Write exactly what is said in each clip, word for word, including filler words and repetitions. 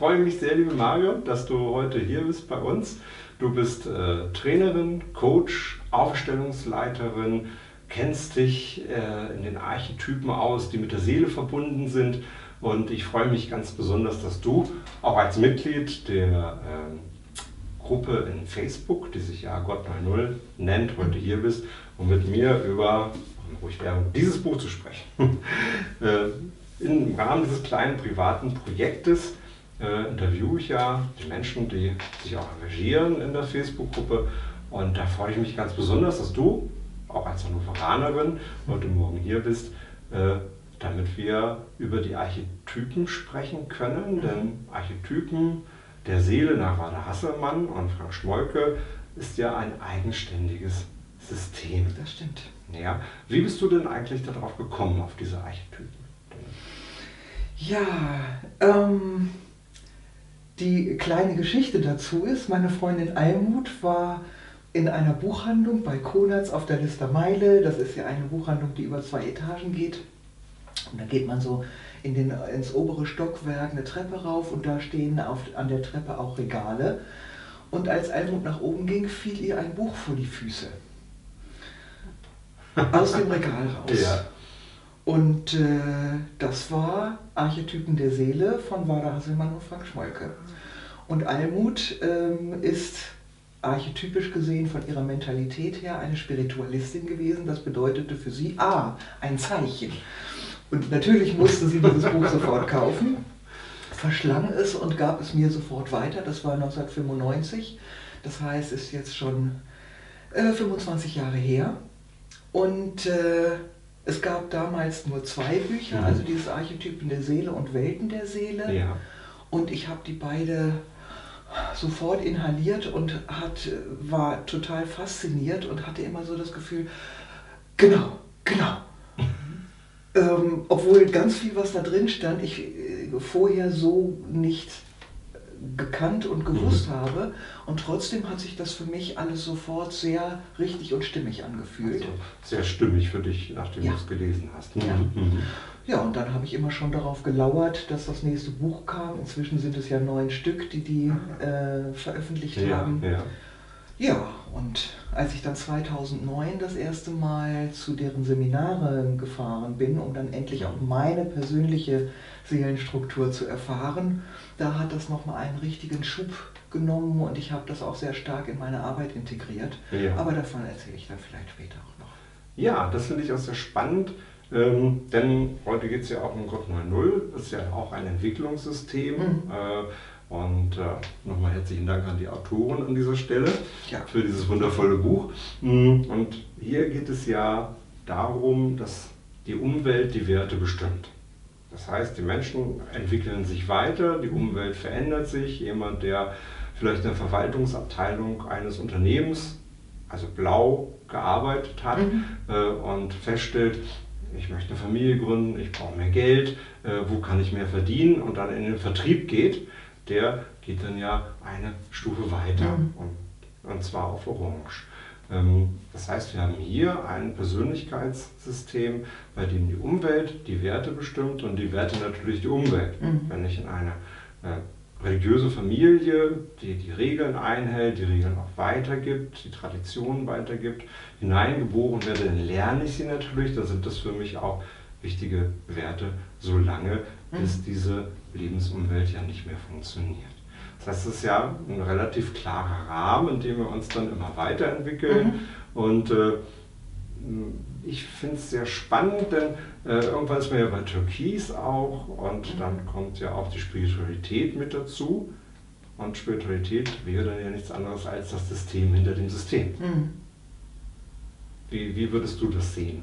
freue mich sehr, liebe Marion, dass du heute hier bist bei uns. Du bist äh, Trainerin, Coach, Aufstellungsleiterin, kennst dich äh, in den Archetypen aus, die mit der Seele verbunden sind. Und ich freue mich ganz besonders, dass du auch als Mitglied der äh, Gruppe in Facebook, die sich ja Gott mal Null nennt, heute hier bist, um mit mir über ruhig Werbung, dieses Buch zu sprechen. äh, Im Rahmen dieses kleinen privaten Projektes äh, interviewe ich ja die Menschen, die sich auch engagieren in der Facebook-Gruppe. Und da freue ich mich ganz besonders, dass du, auch als Hannoveranerin, heute Morgen hier bist, äh, damit wir über die Archetypen sprechen können. Denn Archetypen der Seele nach Walter Hasselmann und Frank Schmollke ist ja ein eigenständiges System. Das stimmt. Ja. Wie bist du denn eigentlich darauf gekommen, auf diese Archetypen? Ja, ähm, die kleine Geschichte dazu ist, meine Freundin Almut war in einer Buchhandlung bei Konatz auf der Lister Meile. Das ist ja eine Buchhandlung, die über zwei Etagen geht. Und da geht man so in den, ins obere Stockwerk eine Treppe rauf und da stehen auf, an der Treppe auch Regale. Und als Almut nach oben ging, fiel ihr ein Buch vor die Füße. Aus dem Regal raus. Ja. Und äh, das war Archetypen der Seele von Walter Hasselmann und Frank Schmollke. Und Almut ähm, ist archetypisch gesehen von ihrer Mentalität her eine Spiritualistin gewesen. Das bedeutete für sie, ah, ein Zeichen. Und natürlich musste sie dieses Buch sofort kaufen, verschlang es und gab es mir sofort weiter. Das war neunzehnhundertfünfundneunzig, das heißt, es ist jetzt schon äh, fünfundzwanzig Jahre her. Und äh, es gab damals nur zwei Bücher, mhm. also dieses Archetypen der Seele und Welten der Seele. Ja. Und ich habe die beide sofort inhaliert und hat, war total fasziniert und hatte immer so das Gefühl, genau, genau. Ähm, obwohl ganz viel, was da drin stand, ich äh, vorher so nicht gekannt und gewusst mhm. habe. Und trotzdem hat sich das für mich alles sofort sehr richtig und stimmig angefühlt. Also sehr stimmig für dich, nachdem ja. du es gelesen hast. Ja. Mhm. Ja, und dann habe ich immer schon darauf gelauert, dass das nächste Buch kam. Inzwischen sind es ja neun Stück, die die äh, veröffentlicht ja, haben. Ja. Ja, und als ich dann zweitausendneun das erste Mal zu deren Seminaren gefahren bin, um dann endlich auch meine persönliche Seelenstruktur zu erfahren, da hat das nochmal einen richtigen Schub genommen und ich habe das auch sehr stark in meine Arbeit integriert. Ja. Aber davon erzähle ich dann vielleicht später auch noch. Ja, das finde ich auch sehr spannend, ähm, denn heute geht es ja auch um Gott mal Null, das ist ja auch ein Entwicklungssystem. Mhm. Äh, Und äh, nochmal herzlichen Dank an die Autoren an dieser Stelle ja. für dieses wundervolle Buch. Und hier geht es ja darum, dass die Umwelt die Werte bestimmt. Das heißt, die Menschen entwickeln sich weiter, die Umwelt verändert sich. Jemand, der vielleicht in der Verwaltungsabteilung eines Unternehmens, also blau, gearbeitet hat mhm. äh, und feststellt, ich möchte eine Familie gründen, ich brauche mehr Geld, äh, wo kann ich mehr verdienen und dann in den Vertrieb geht, der geht dann ja eine Stufe weiter mhm. und, und zwar auf Orange. Ähm, das heißt, wir haben hier ein Persönlichkeitssystem, bei dem die Umwelt die Werte bestimmt und die Werte natürlich die Umwelt. Mhm. Wenn ich in eine äh, religiöse Familie, die die Regeln einhält, die Regeln auch weitergibt, die Traditionen weitergibt, hineingeboren werde, dann lerne ich sie natürlich, dann sind das für mich auch wichtige Werte, solange mhm. bis diese Lebensumwelt ja nicht mehr funktioniert. Das heißt, es ist ja ein relativ klarer Rahmen, in dem wir uns dann immer weiterentwickeln. Mhm. Und äh, ich finde es sehr spannend, denn äh, irgendwann ist man ja bei Türkis auch und mhm. dann kommt ja auch die Spiritualität mit dazu. Und Spiritualität wäre dann ja nichts anderes als das System hinter dem System. Mhm. Wie, wie würdest du das sehen?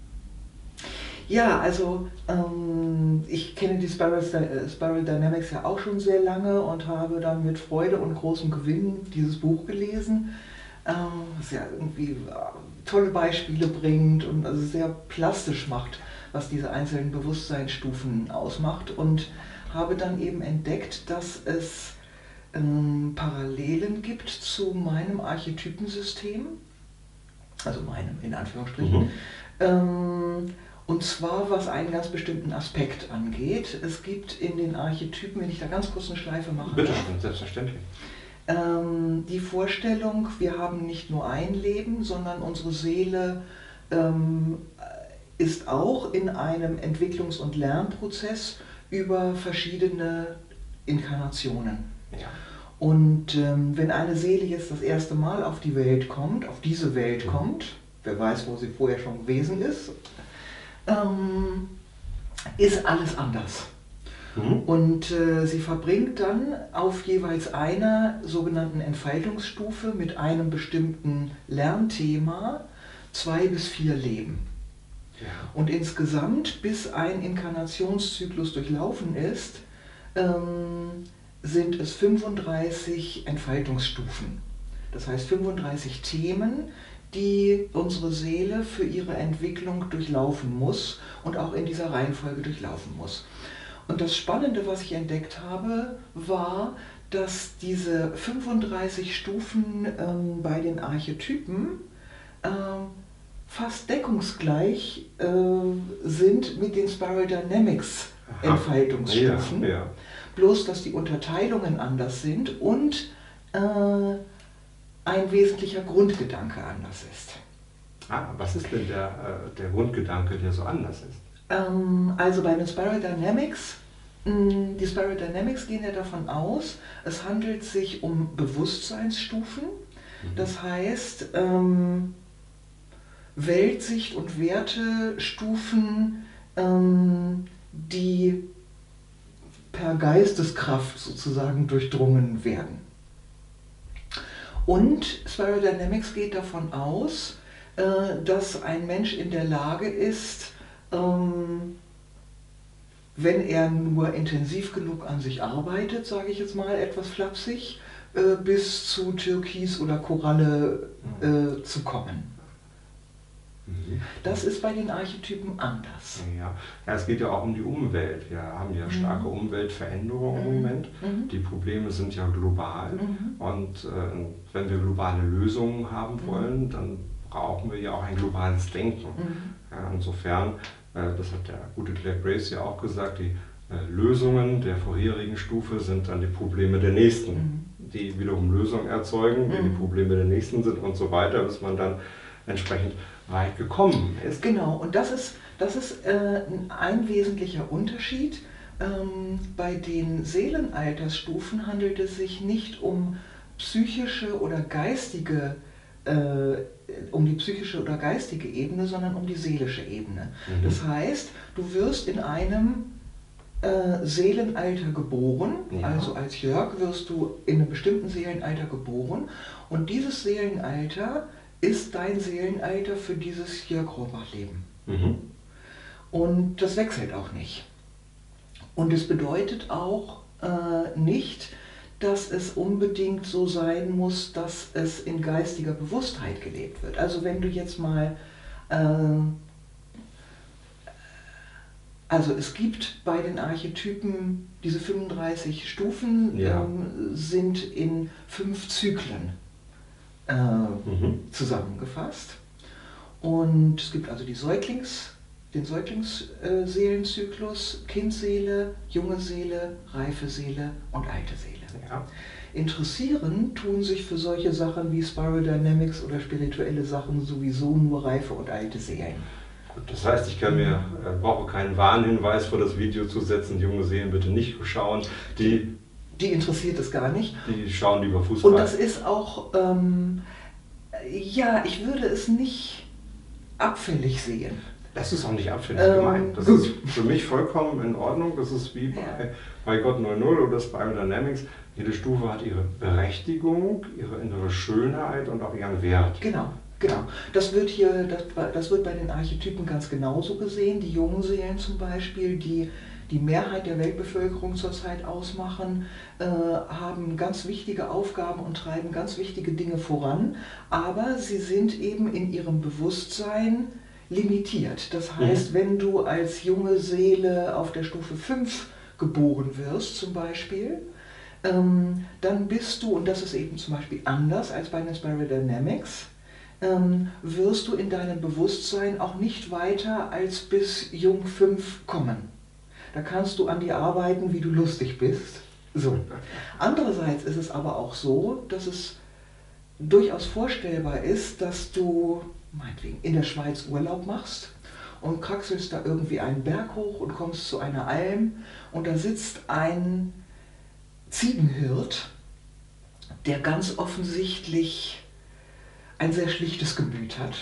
Ja, also ähm, ich kenne die Spiral, Spiral Dynamics ja auch schon sehr lange und habe dann mit Freude und großem Gewinn dieses Buch gelesen, ähm, was ja irgendwie tolle Beispiele bringt und also sehr plastisch macht, was diese einzelnen Bewusstseinsstufen ausmacht, und habe dann eben entdeckt, dass es ähm, Parallelen gibt zu meinem Archetypensystem, also meinem in Anführungsstrichen. Mhm. Ähm, Und zwar was einen ganz bestimmten Aspekt angeht. Es gibt in den Archetypen, wenn ich da ganz kurz eine Schleife mache, Bitte schön, selbstverständlich. ähm, die Vorstellung, wir haben nicht nur ein Leben, sondern unsere Seele ähm, ist auch in einem Entwicklungs- und Lernprozess über verschiedene Inkarnationen. Ja. Und ähm, wenn eine Seele jetzt das erste Mal auf die Welt kommt, auf diese Welt Mhm. kommt, wer weiß, wo sie vorher schon gewesen ist, ähm, ist alles anders. Mhm. Und äh, sie verbringt dann auf jeweils einer sogenannten Entfaltungsstufe mit einem bestimmten Lernthema zwei bis vier Leben. Ja. Und insgesamt, bis ein Inkarnationszyklus durchlaufen ist, ähm, sind es fünfunddreißig Entfaltungsstufen. Das heißt fünfunddreißig Themen, die unsere Seele für ihre Entwicklung durchlaufen muss und auch in dieser Reihenfolge durchlaufen muss. Und das Spannende, was ich entdeckt habe, war, dass diese fünfunddreißig Stufen ähm, bei den Archetypen ähm, fast deckungsgleich äh, sind mit den Spiral Dynamics Aha. Entfaltungsstufen. Ja, ja. Bloß, dass die Unterteilungen anders sind und äh, ein wesentlicher Grundgedanke anders ist. Ah, was ist denn der, äh, der Grundgedanke, der so anders ist? Ähm, also bei den Spiral Dynamics, mh, die Spiral Dynamics gehen ja davon aus, es handelt sich um Bewusstseinsstufen. Mhm. Das heißt, ähm, Weltsicht- und Wertestufen, ähm, die per Geisteskraft sozusagen durchdrungen werden. Und Spiral Dynamics geht davon aus, äh, dass ein Mensch in der Lage ist, ähm, wenn er nur intensiv genug an sich arbeitet, sage ich jetzt mal etwas flapsig, äh, bis zu Türkis oder Koralle äh, zu kommen. Mhm. Das ist bei den Archetypen anders. Ja. Ja, es geht ja auch um die Umwelt. Wir haben ja starke Mhm. Umweltveränderungen im Mhm. Moment. Mhm. Die Probleme sind ja global. Mhm. Und äh, wenn wir globale Lösungen haben Mhm. wollen, dann brauchen wir ja auch ein globales Denken. Mhm. Ja, insofern, äh, das hat der gute Claire Grace ja auch gesagt, die äh, Lösungen der vorherigen Stufe sind dann die Probleme der nächsten, Mhm. die wiederum Lösungen erzeugen, die Mhm. die Probleme der nächsten sind und so weiter, bis man dann entsprechend weit gekommen ist. Genau, und das ist, das ist äh, ein wesentlicher Unterschied. Ähm, bei den Seelenaltersstufen handelt es sich nicht um psychische oder geistige, äh, um die psychische oder geistige Ebene, sondern um die seelische Ebene. Mhm. Das heißt, du wirst in einem äh, Seelenalter geboren, Ja. also als Jörg wirst du in einem bestimmten Seelenalter geboren und dieses Seelenalter ist dein Seelenalter für dieses Jörg-Rohrbach-Leben. Mhm. Und das wechselt auch nicht. Und es bedeutet auch äh, nicht, dass es unbedingt so sein muss, dass es in geistiger Bewusstheit gelebt wird. Also wenn du jetzt mal, äh, also es gibt bei den Archetypen diese fünfunddreißig Stufen, Ja. ähm, sind in fünf Zyklen äh, Mhm. zusammengefasst. Und es gibt also die Säuglings, den Säuglingsseelenzyklus, Kindseele, junge Seele, reife Seele und alte Seele. Ja. Interessieren tun sich für solche Sachen wie Spiral Dynamics oder spirituelle Sachen sowieso nur reife und alte Seelen. Gut, das heißt, ich kann mir, äh, brauche keinen Warnhinweis vor das Video zu setzen, junge Seelen bitte nicht schauen, die, Die interessiert es gar nicht. die schauen lieber Fußball. Und das ist auch, ähm, ja, ich würde es nicht abfällig sehen. Das ist auch nicht abfällig Ähm, gemeint. Das gut. ist für mich vollkommen in Ordnung. Das ist wie bei, Ja. bei Gott null null oder Spiral Dynamics. Jede Stufe hat ihre Berechtigung, ihre innere Schönheit und auch ihren Wert. Genau, genau. Das wird hier, das, das wird bei den Archetypen ganz genauso gesehen. Die jungen Seelen zum Beispiel, die die Mehrheit der Weltbevölkerung zurzeit ausmachen, äh, haben ganz wichtige Aufgaben und treiben ganz wichtige Dinge voran, aber sie sind eben in ihrem Bewusstsein limitiert. Das heißt, Mhm. wenn du als junge Seele auf der Stufe fünf geboren wirst zum Beispiel, ähm, dann bist du, und das ist eben zum Beispiel anders als bei den Spiral Dynamics, ähm, wirst du in deinem Bewusstsein auch nicht weiter als bis Jung fünf kommen. Da kannst du an dir arbeiten, wie du lustig bist. So. Andererseits ist es aber auch so, dass es durchaus vorstellbar ist, dass du meinetwegen in der Schweiz Urlaub machst und kraxelst da irgendwie einen Berg hoch und kommst zu einer Alm und da sitzt ein Ziegenhirt, der ganz offensichtlich ein sehr schlichtes Gemüt hat.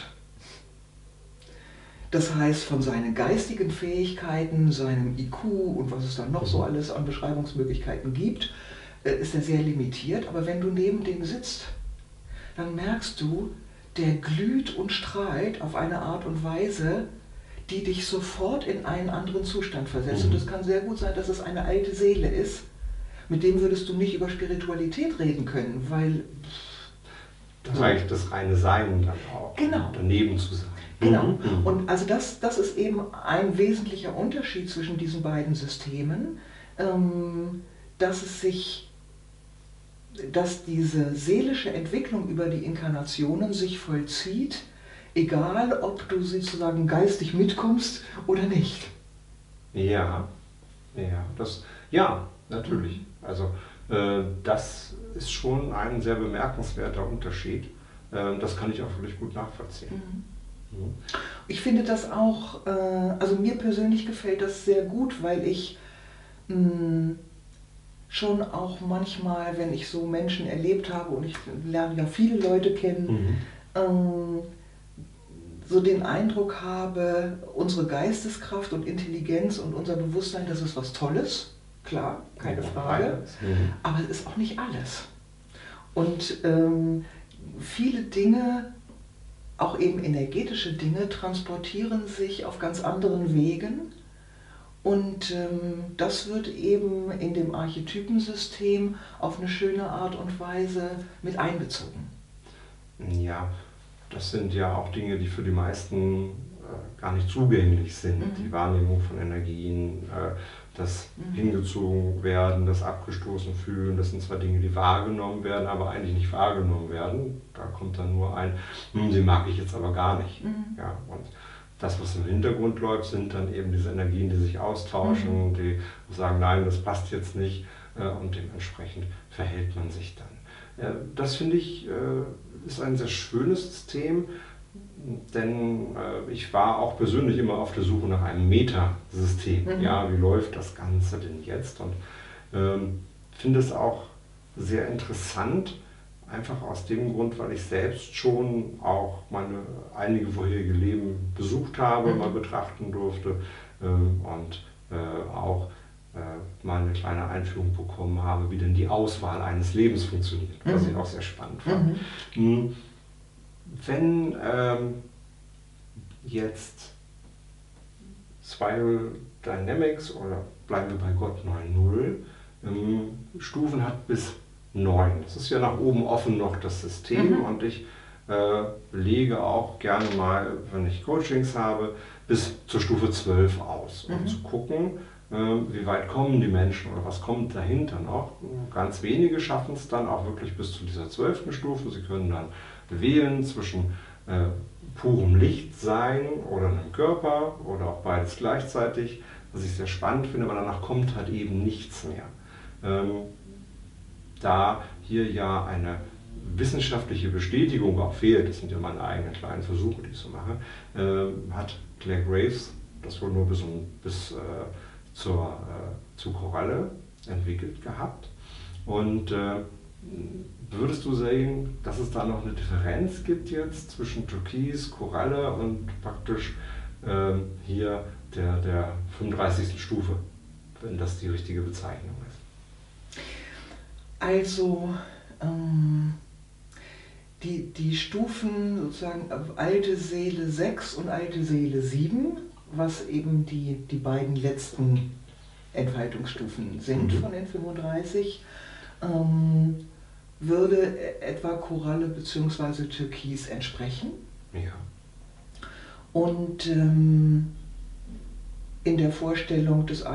Das heißt, von seinen geistigen Fähigkeiten, seinem I Q und was es dann noch so alles an Beschreibungsmöglichkeiten gibt, ist er sehr limitiert. Aber wenn du neben dem sitzt, dann merkst du, der glüht und strahlt auf eine Art und Weise, die dich sofort in einen anderen Zustand versetzt. Und es kann sehr gut sein, dass es eine alte Seele ist. Mit dem würdest du nicht über Spiritualität reden können, weil... Das reicht das reine Sein dann auch, genau. Daneben zu sein. Genau. Mhm. Und also das, das ist eben ein wesentlicher Unterschied zwischen diesen beiden Systemen, ähm, dass es sich, dass diese seelische Entwicklung über die Inkarnationen sich vollzieht, egal ob du sozusagen geistig mitkommst oder nicht. Ja, ja, das, ja, natürlich. Also äh, das ist schon ein sehr bemerkenswerter Unterschied. Äh, das kann ich auch wirklich gut nachvollziehen. Mhm. Mhm. Ich finde das auch, äh, also mir persönlich gefällt das sehr gut, weil ich mh, schon auch manchmal, wenn ich so Menschen erlebt habe, und ich lerne ja viele Leute kennen, mhm. ähm, so den Eindruck habe, unsere Geisteskraft und Intelligenz und unser Bewusstsein, das ist was Tolles, klar, keine ja, Frage, mhm. aber es ist auch nicht alles. Und ähm, viele Dinge, auch eben energetische Dinge, transportieren sich auf ganz anderen Wegen. Und ähm, das wird eben in dem Archetypensystem auf eine schöne Art und Weise mit einbezogen. Ja, das sind ja auch Dinge, die für die meisten äh, gar nicht zugänglich sind. Mhm. Die Wahrnehmung von Energien, äh, das mhm. hingezogen werden, das abgestoßen fühlen, das sind zwar Dinge, die wahrgenommen werden, aber eigentlich nicht wahrgenommen werden. Da kommt dann nur ein, hm, den mag ich jetzt aber gar nicht. Mhm. Ja, und das, was im Hintergrund läuft, sind dann eben diese Energien, die sich austauschen, mhm. die sagen, nein, das passt jetzt nicht, äh, und dementsprechend verhält man sich dann. Äh, das finde ich, äh, ist ein sehr schönes System, denn äh, ich war auch persönlich immer auf der Suche nach einem Metasystem. Mhm. Ja, wie läuft das Ganze denn jetzt? Und ähm, finde es auch sehr interessant, einfach aus dem Grund, weil ich selbst schon auch meine einige vorherige Leben besucht habe, mhm. mal betrachten durfte ähm, und äh, auch äh, mal eine kleine Einführung bekommen habe, wie denn die Auswahl eines Lebens funktioniert, mhm. was ich auch sehr spannend fand. Mhm. Wenn ähm, jetzt Spiral Dynamics oder bleiben wir bei Gott neun null ähm, Stufen hat bis neun. Das ist ja nach oben offen noch das System, mhm. und ich äh, lege auch gerne mal, wenn ich Coachings habe, bis zur Stufe zwölf aus, um mhm. zu gucken, äh, wie weit kommen die Menschen oder was kommt dahinter noch. Ganz wenige schaffen es dann auch wirklich bis zu dieser zwölften Stufe. Sie können dann wählen zwischen äh, purem Lichtsein oder einem Körper oder auch beides gleichzeitig, was ich sehr spannend finde, aber danach kommt halt eben nichts mehr. Ähm, Da hier ja eine wissenschaftliche Bestätigung auch fehlt, das sind ja meine eigenen kleinen Versuche, die ich so mache, äh, hat Claire Graves das wohl nur bis, bis äh, zur, äh, zur Koralle entwickelt gehabt. Und äh, würdest du sehen, dass es da noch eine Differenz gibt jetzt zwischen Türkis, Koralle und praktisch äh, hier der, der fünfunddreißigsten Stufe, wenn das die richtige Bezeichnung ist? Also ähm, die, die Stufen sozusagen alte Seele sechs und alte Seele sieben, was eben die, die beiden letzten Entfaltungsstufen sind mhm. von den fünfunddreißig, ähm, würde etwa Koralle bzw. Türkis entsprechen. Ja. Und ähm, in der Vorstellung des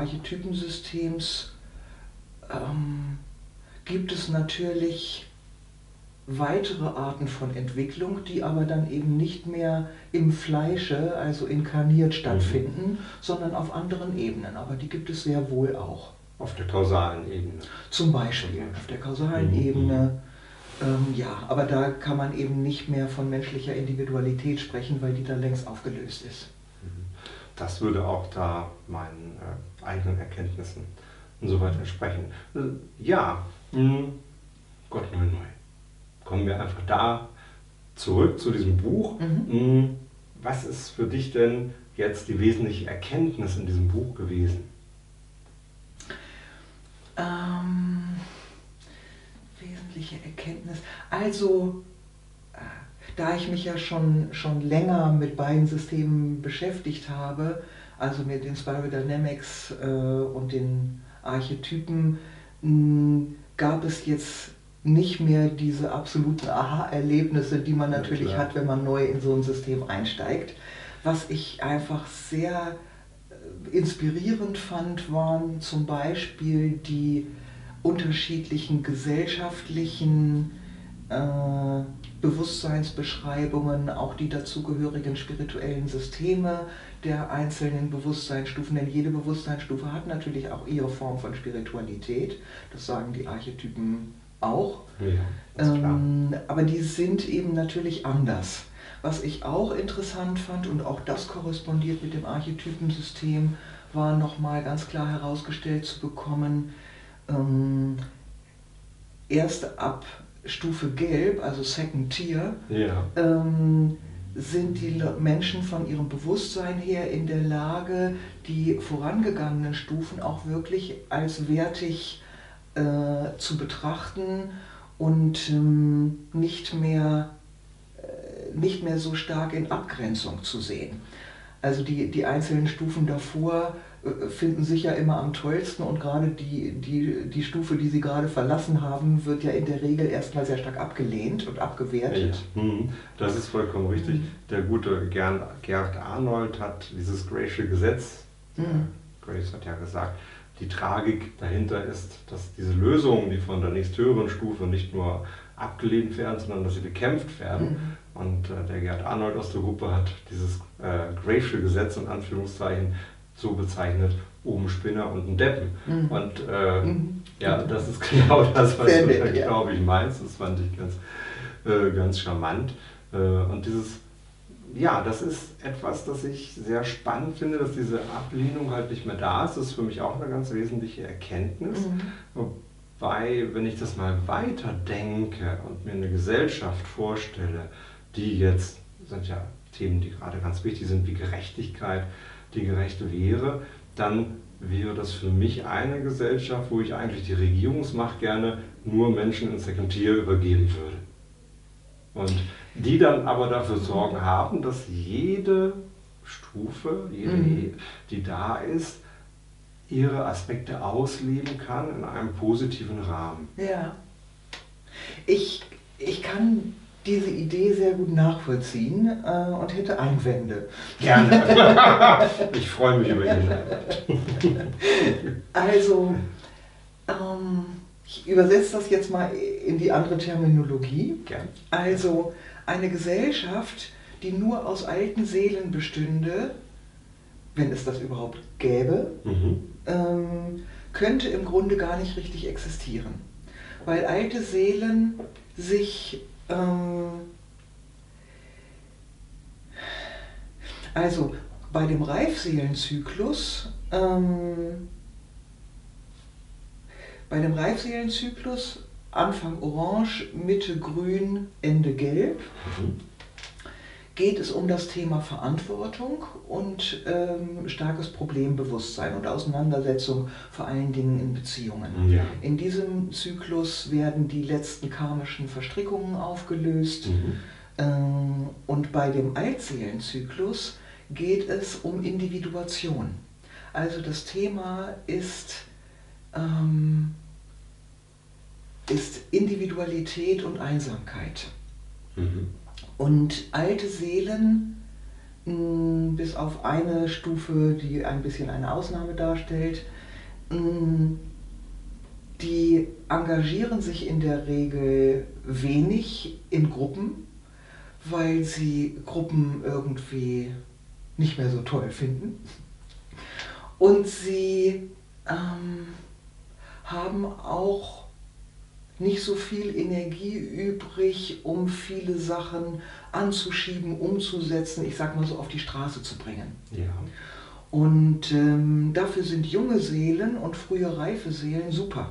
Archetypensystems ähm, gibt es natürlich weitere Arten von Entwicklung, die aber dann eben nicht mehr im Fleische, also inkarniert stattfinden, mhm. sondern auf anderen Ebenen. Aber die gibt es sehr wohl auch. Auf der kausalen Ebene. Zum Beispiel auf der kausalen mhm. Ebene. Ähm, ja, aber da kann man eben nicht mehr von menschlicher Individualität sprechen, weil die da längst aufgelöst ist. Das würde auch da meinen äh, eigenen Erkenntnissen insoweit entsprechen. Äh, ja, mh, Gott neu neu. Kommen wir einfach da zurück zu diesem Buch. Mhm. Was ist für dich denn jetzt die wesentliche Erkenntnis in diesem Buch gewesen? Ähm, wesentliche Erkenntnis. Also, äh, da ich mich ja schon, schon länger mit beiden Systemen beschäftigt habe, also mit den Spiral Dynamics äh, und den Archetypen, mh, gab es jetzt nicht mehr diese absoluten Aha-Erlebnisse, die man natürlich ja, hat, wenn man neu in so ein System einsteigt. Was ich einfach sehr inspirierend fand, waren zum Beispiel die unterschiedlichen gesellschaftlichen äh, Bewusstseinsbeschreibungen, auch die dazugehörigen spirituellen Systeme der einzelnen Bewusstseinsstufen, denn jede Bewusstseinsstufe hat natürlich auch ihre Form von Spiritualität, das sagen die Archetypen auch, ja, ähm, aber die sind eben natürlich anders. Was ich auch interessant fand, und auch das korrespondiert mit dem Archetypensystem, war nochmal ganz klar herausgestellt zu bekommen, ähm, erst ab Stufe Gelb, also Second Tier, ja. ähm, sind die Menschen von ihrem Bewusstsein her in der Lage, die vorangegangenen Stufen auch wirklich als wertig äh, zu betrachten und ähm, nicht mehr nicht mehr so stark in Abgrenzung zu sehen. Also die, die einzelnen Stufen davor äh, finden sich ja immer am tollsten und gerade die, die, die Stufe, die sie gerade verlassen haben, wird ja in der Regel erstmal sehr stark abgelehnt und abgewertet. Ja, das ist vollkommen richtig. Mhm. Der gute Gerd Arnold hat dieses Graysche Gesetz, mhm. Grace hat ja gesagt, die Tragik dahinter ist, dass diese Lösungen, die von der nächsthöheren Stufe nicht nur abgelehnt werden, sondern dass sie bekämpft werden. Mhm. Und äh, der Gerd Arnold aus der Gruppe hat dieses äh, Graysche Gesetz in Anführungszeichen so bezeichnet, oben Spinner und ein Deppen. Mhm. Und äh, mhm. ja, das ist genau das, was Sehr du da, ja. glaube ich, meinst. Das fand ich ganz, äh, ganz charmant. Äh, und dieses, ja, das ist etwas, das ich sehr spannend finde, dass diese Ablehnung halt nicht mehr da ist. Das ist für mich auch eine ganz wesentliche Erkenntnis. Mhm. Weil, wenn ich das mal weiterdenke und mir eine Gesellschaft vorstelle, die jetzt, das sind ja Themen, die gerade ganz wichtig sind, wie Gerechtigkeit, die gerecht wäre, dann wäre das für mich eine Gesellschaft, wo ich eigentlich die Regierungsmacht gerne nur Menschen in Second Tier übergeben würde. Und die dann aber dafür sorgen haben, dass jede Stufe, jede, mhm. die da ist, ihre Aspekte ausleben kann in einem positiven Rahmen. Ja, ich, ich kann diese Idee sehr gut nachvollziehen äh, und hätte Einwände. Gerne. Ich freue mich über Ihren Einwand. Also, ähm, ich übersetze das jetzt mal in die andere Terminologie. Gerne. Also, eine Gesellschaft, die nur aus alten Seelen bestünde, wenn es das überhaupt gäbe, mhm. ähm, könnte im Grunde gar nicht richtig existieren. Weil alte Seelen sich, ähm, also bei dem Reifseelenzyklus, ähm, bei dem Reifseelenzyklus Anfang orange, Mitte grün, Ende gelb, mhm. geht es um das Thema Verantwortung und ähm, starkes Problembewusstsein und Auseinandersetzung, vor allen Dingen in Beziehungen. Ja. In diesem Zyklus werden die letzten karmischen Verstrickungen aufgelöst. Mhm. Ähm, und bei dem Altseelenzyklus geht es um Individuation. Also das Thema ist, ähm, ist Individualität und Einsamkeit. Mhm. Und alte Seelen, mh, bis auf eine Stufe, die ein bisschen eine Ausnahme darstellt, mh, Die engagieren sich in der Regel wenig in Gruppen, weil sie Gruppen irgendwie nicht mehr so toll finden. Und sie ähm, haben auch nicht so viel Energie übrig, um viele Sachen anzuschieben, umzusetzen, ich sag mal so auf die Straße zu bringen. Ja. Und ähm, dafür sind junge Seelen und frühe reife Seelen super.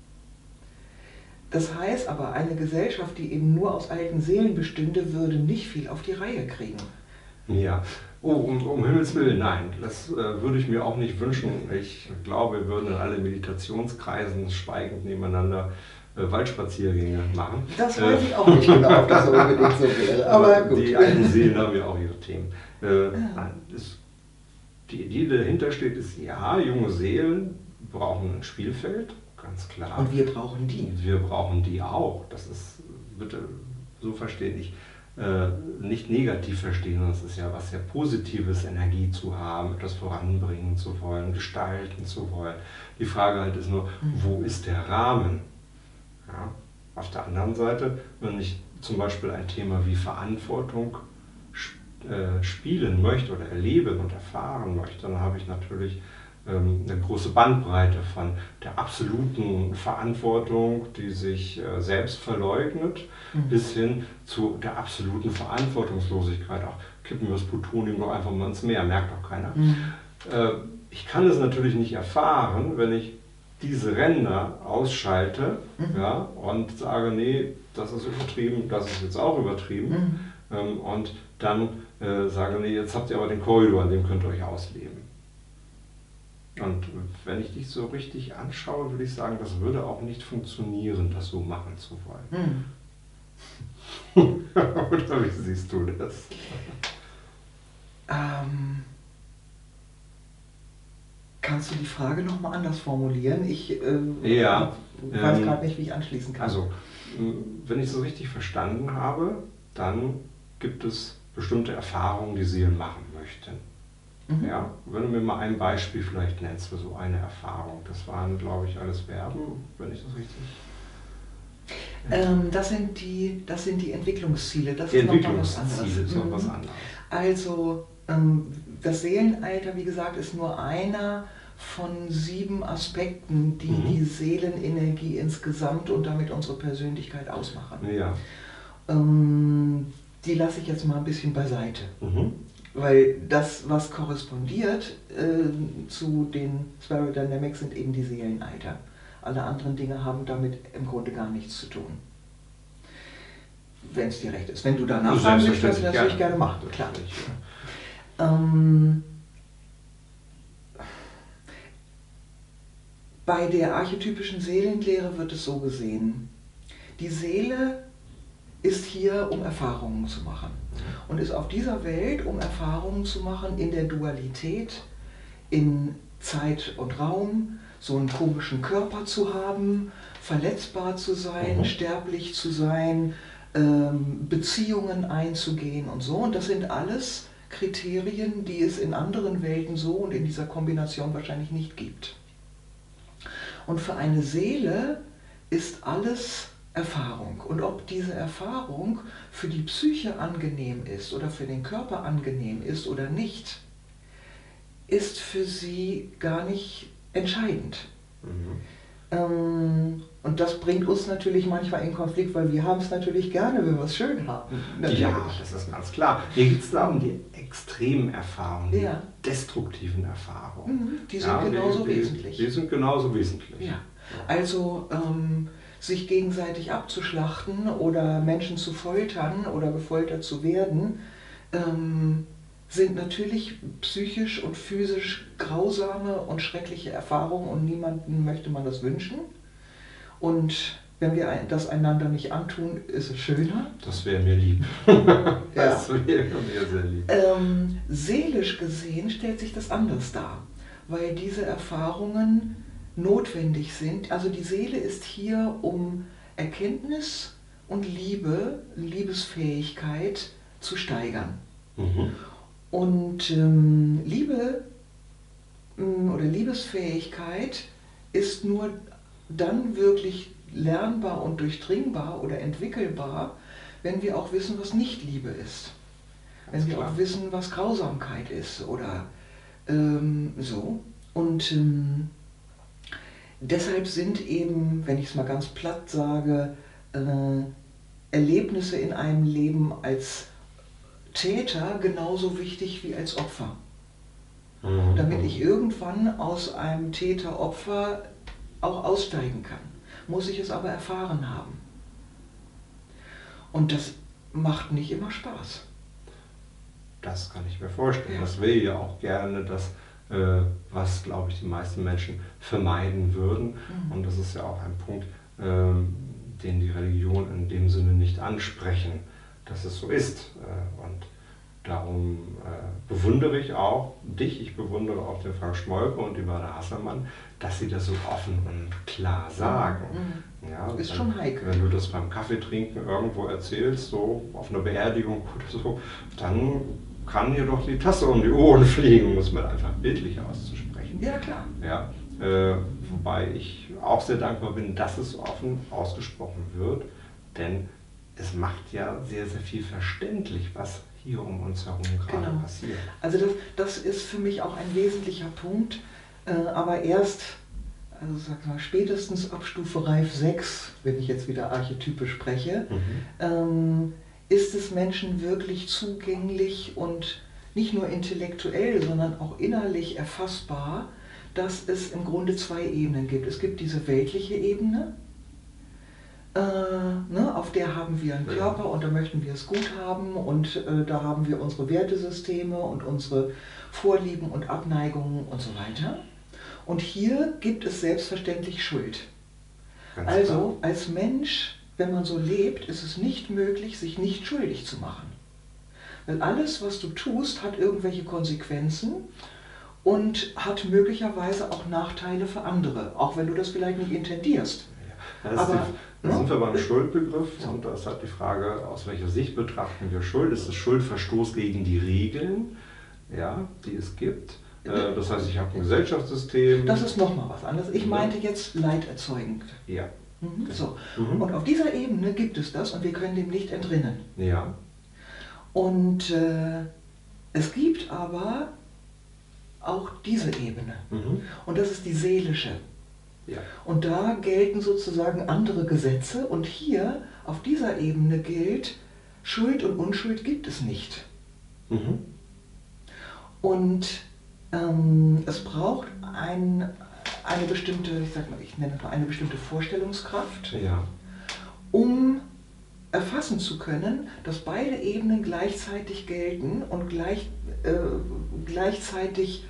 Das heißt aber, eine Gesellschaft, die eben nur aus alten Seelen bestünde, würde nicht viel auf die Reihe kriegen. Ja. Oh, um, um Himmels Willen, nein, das äh, würde ich mir auch nicht wünschen. Ich glaube, wir würden in alle Meditationskreisen schweigend nebeneinander äh, Waldspaziergänge machen. Das weiß äh, ich auch nicht genau, ob das so unbedingt so wäre. Aber, aber die alten Seelen haben ja auch ihre Themen. Äh, ja. ist, die Idee, die dahinter steht, ist, ja, junge Seelen brauchen ein Spielfeld, ganz klar. Und wir brauchen die. Wir brauchen die auch. Das ist, bitte so verstehen, ich äh, nicht negativ verstehen, sondern es ist ja was sehr Positives, Energie zu haben, etwas voranbringen zu wollen, gestalten zu wollen. Die Frage halt ist nur, mhm. wo ist der Rahmen? Ja? Auf der anderen Seite, wenn ich zum Beispiel ein Thema wie Verantwortung sp äh, spielen möchte oder erleben und erfahren möchte, dann habe ich natürlich eine große Bandbreite von der absoluten Verantwortung, die sich äh, selbst verleugnet, mhm. bis hin zu der absoluten Verantwortungslosigkeit. Auch kippen wir das Plutonium doch einfach mal ins Meer, merkt doch keiner. Mhm. Äh, ich kann es natürlich nicht erfahren, wenn ich diese Ränder ausschalte, mhm. ja, und sage, nee, das ist übertrieben, das ist jetzt auch übertrieben, mhm. ähm, und dann äh, sage, nee, jetzt habt ihr aber den Korridor, an dem könnt ihr euch ausleben. Und wenn ich dich so richtig anschaue, würde ich sagen, das würde auch nicht funktionieren, das so machen zu wollen. Hm. Oder wie siehst du das? Ähm, kannst du die Frage nochmal anders formulieren? Ich äh, ja, weiß ähm, gerade nicht, wie ich anschließen kann. Also, wenn ich es so richtig verstanden habe, dann gibt es bestimmte Erfahrungen, die Seelen machen möchten. Ja, wenn du mir mal ein Beispiel vielleicht nennst für so eine Erfahrung. Das waren, glaube ich, alles Verben, wenn ich das richtig... Ähm, das, sind die, das sind die Entwicklungsziele. Das die ist Entwicklungsziele ist noch mhm. was anderes. Also, ähm, das Seelenalter, wie gesagt, ist nur einer von sieben Aspekten, die mhm. die Seelenenergie insgesamt und damit unsere Persönlichkeit ausmachen. Ja. Ähm, die lasse ich jetzt mal ein bisschen beiseite. Mhm. Weil das, was korrespondiert äh, zu den Spiral Dynamics, sind eben die Seelenalter. Alle anderen Dinge haben damit im Grunde gar nichts zu tun. Wenn es dir recht ist. Wenn du danach fragen willst, kannst du das natürlich gerne machen. Klar. Ähm, bei der archetypischen Seelenlehre wird es so gesehen. Die Seele ist hier, um Erfahrungen zu machen. Und ist auf dieser Welt, um Erfahrungen zu machen in der Dualität, in Zeit und Raum, so einen komischen Körper zu haben, verletzbar zu sein, mhm. sterblich zu sein, ähm, Beziehungen einzugehen und so. Und das sind alles Kriterien, die es in anderen Welten so und in dieser Kombination wahrscheinlich nicht gibt. Und für eine Seele ist alles Erfahrung. Und ob diese Erfahrung für die Psyche angenehm ist oder für den Körper angenehm ist oder nicht, ist für sie gar nicht entscheidend. Mhm. Ähm, und das bringt uns natürlich manchmal in Konflikt, weil wir haben es natürlich gerne, wenn wir es schön haben. Natürlich. Ja, das ist ganz klar. Hier geht es da um die extremen Erfahrungen, die ja. destruktiven Erfahrungen. Mhm. Die sind ja, genauso die, wesentlich. Die, die sind genauso wesentlich. Ja. Also ähm, sich gegenseitig abzuschlachten oder Menschen zu foltern oder gefoltert zu werden, ähm, sind natürlich psychisch und physisch grausame und schreckliche Erfahrungen und niemandem möchte man das wünschen. Und wenn wir das einander nicht antun, ist es schöner. Das wäre mir lieb. Das wäre mir sehr lieb. Ähm, seelisch gesehen stellt sich das anders dar, weil diese Erfahrungen notwendig sind. Also die Seele ist hier, um Erkenntnis und Liebe, Liebesfähigkeit zu steigern. Mhm. Und ähm, Liebe ähm, oder Liebesfähigkeit ist nur dann wirklich lernbar und durchdringbar oder entwickelbar, wenn wir auch wissen, was Nicht-Liebe ist. Wenn wir auch wissen, was Grausamkeit ist oder ähm, so. Und ähm, deshalb sind eben, wenn ich es mal ganz platt sage, äh, Erlebnisse in einem Leben als Täter genauso wichtig wie als Opfer. Mhm. Damit ich irgendwann aus einem Täter-Opfer auch aussteigen kann, muss ich es aber erfahren haben. Und das macht nicht immer Spaß. Das kann ich mir vorstellen. Ja. Das will ja auch gerne das, äh, was, glaube ich, die meisten Menschen vermeiden würden. Mhm. Und das ist ja auch ein Punkt, ähm, den die Religionen in dem Sinne nicht ansprechen, dass es so ist. Äh, und darum äh, bewundere ich auch dich, ich bewundere auch den Frank Schmoelke und die Wada Hasselmann, dass sie das so offen und klar sagen. Mhm. Ja, Ist wenn, schon heikel. Wenn du das beim Kaffeetrinken irgendwo erzählst, so auf einer Beerdigung oder so, dann kann dir doch die Tasse um die Ohren fliegen, muss man einfach bildlich auszusprechen. Ja, klar. Ja, äh, wobei ich auch sehr dankbar bin, dass es offen ausgesprochen wird, denn es macht ja sehr, sehr viel verständlich, was hier um uns herum gerade Genau. passiert. Also das, das ist für mich auch ein wesentlicher Punkt, äh, aber erst, also sag mal, spätestens ab Stufe Reif sechs, wenn ich jetzt wieder archetypisch spreche, Mhm. ähm, ist es Menschen wirklich zugänglich und nicht nur intellektuell, sondern auch innerlich erfassbar, dass es im Grunde zwei Ebenen gibt. Es gibt diese weltliche Ebene, Äh, ne, auf der haben wir einen Körper und da möchten wir es gut haben und äh, da haben wir unsere Wertesysteme und unsere Vorlieben und Abneigungen und so weiter. Und hier gibt es selbstverständlich Schuld. Ganz Also als Mensch, wenn man so lebt, ist es nicht möglich, sich nicht schuldig zu machen. Weil alles, was du tust, hat irgendwelche Konsequenzen und hat möglicherweise auch Nachteile für andere, auch wenn du das vielleicht nicht intendierst. Das Aber, ist die, da sind wir beim Schuldbegriff und da ist halt die Frage, aus welcher Sicht betrachten wir Schuld? Ist es Schuldverstoß gegen die Regeln, ja, die es gibt? Äh, das heißt, ich habe ein Gesellschaftssystem. Das ist nochmal was anderes. Ich meinte jetzt leiderzeugend. Ja. Mhm, so. Mhm. Und auf dieser Ebene gibt es das und wir können dem nicht entrinnen. Ja. Und äh, es gibt aber auch diese Ebene. Mhm. Und das ist die seelische. Ja. Und da gelten sozusagen andere Gesetze und hier auf dieser Ebene gilt, Schuld und Unschuld gibt es nicht. Mhm. Und ähm, es braucht ein, eine bestimmte, ich sag mal, ich nenne es mal eine bestimmte Vorstellungskraft, Ja. um erfassen zu können, dass beide Ebenen gleichzeitig gelten und gleich, äh, gleichzeitig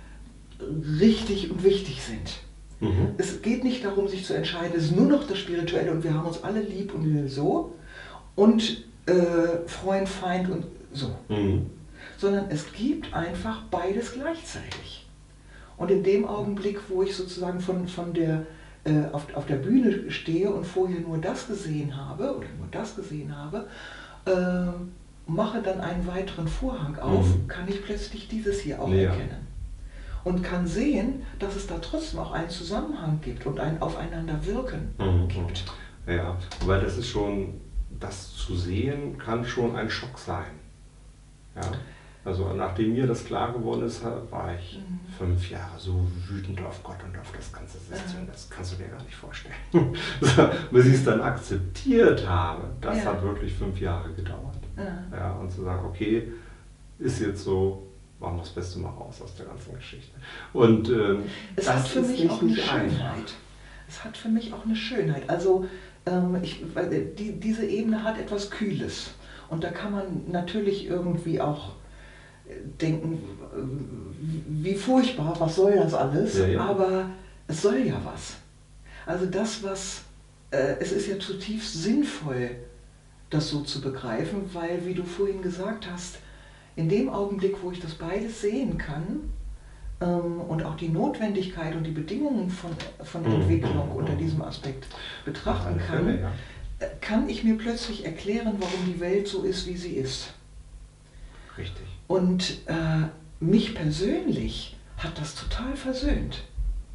richtig und wichtig sind. Mhm. Es geht nicht darum, sich zu entscheiden, es ist nur noch das Spirituelle und wir haben uns alle lieb und so und äh, Freund, Feind und so. Mhm. Sondern es gibt einfach beides gleichzeitig. Und in dem Augenblick, wo ich sozusagen von, von der, äh, auf, auf der Bühne stehe und vorher nur das gesehen habe oder nur das gesehen habe, äh, mache dann einen weiteren Vorhang auf, Mhm. kann ich plötzlich dieses hier auch Ja. erkennen. Und kann sehen, dass es da trotzdem auch einen Zusammenhang gibt und ein Aufeinanderwirken Mhm. gibt. Ja, weil das ist schon, das zu sehen kann schon ein Schock sein. Ja. Also nachdem mir das klar geworden ist, war ich Mhm. fünf Jahre so wütend auf Gott und auf das ganze System. Ja. Das kannst du dir gar nicht vorstellen. So, bis ich es dann akzeptiert habe, das Ja. hat wirklich fünf Jahre gedauert. Ja. Ja, und zu sagen, okay, ist jetzt so, machen wir das Beste mal raus aus der ganzen Geschichte. Und ähm, Es das hat für ist mich nicht auch eine nicht einfach. Schönheit. Es hat für mich auch eine Schönheit. Also ähm, ich, weil, äh, die, diese Ebene hat etwas Kühles. Und da kann man natürlich irgendwie auch äh, denken, äh, wie furchtbar, was soll das alles? Ja, ja. Aber es soll ja was. Also das, was, äh, es ist ja zutiefst sinnvoll, das so zu begreifen, weil, wie du vorhin gesagt hast, in dem Augenblick, wo ich das beides sehen kann ähm, und auch die Notwendigkeit und die Bedingungen von, von Mhm. Entwicklung Mhm. unter diesem Aspekt betrachten Auf alle kann, Fälle, ja. äh, kann ich mir plötzlich erklären, warum die Welt so ist, wie sie ist. Richtig. Und äh, mich persönlich hat das total versöhnt.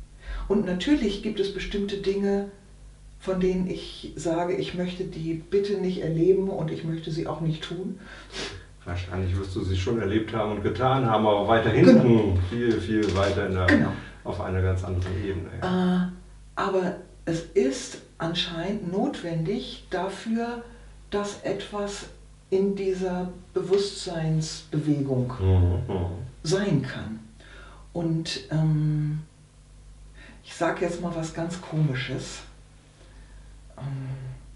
Und natürlich gibt es bestimmte Dinge, von denen ich sage, ich möchte die bitte nicht erleben und ich möchte sie auch nicht tun. Wahrscheinlich wirst du sie schon erlebt haben und getan haben, aber weiter hinten, genau. viel, viel weiter in der, genau. auf einer ganz anderen Ebene. Ja. Äh, aber es ist anscheinend notwendig dafür, dass etwas in dieser Bewusstseinsbewegung mhm. sein kann. Und ähm, ich sage jetzt mal was ganz Komisches. Ähm,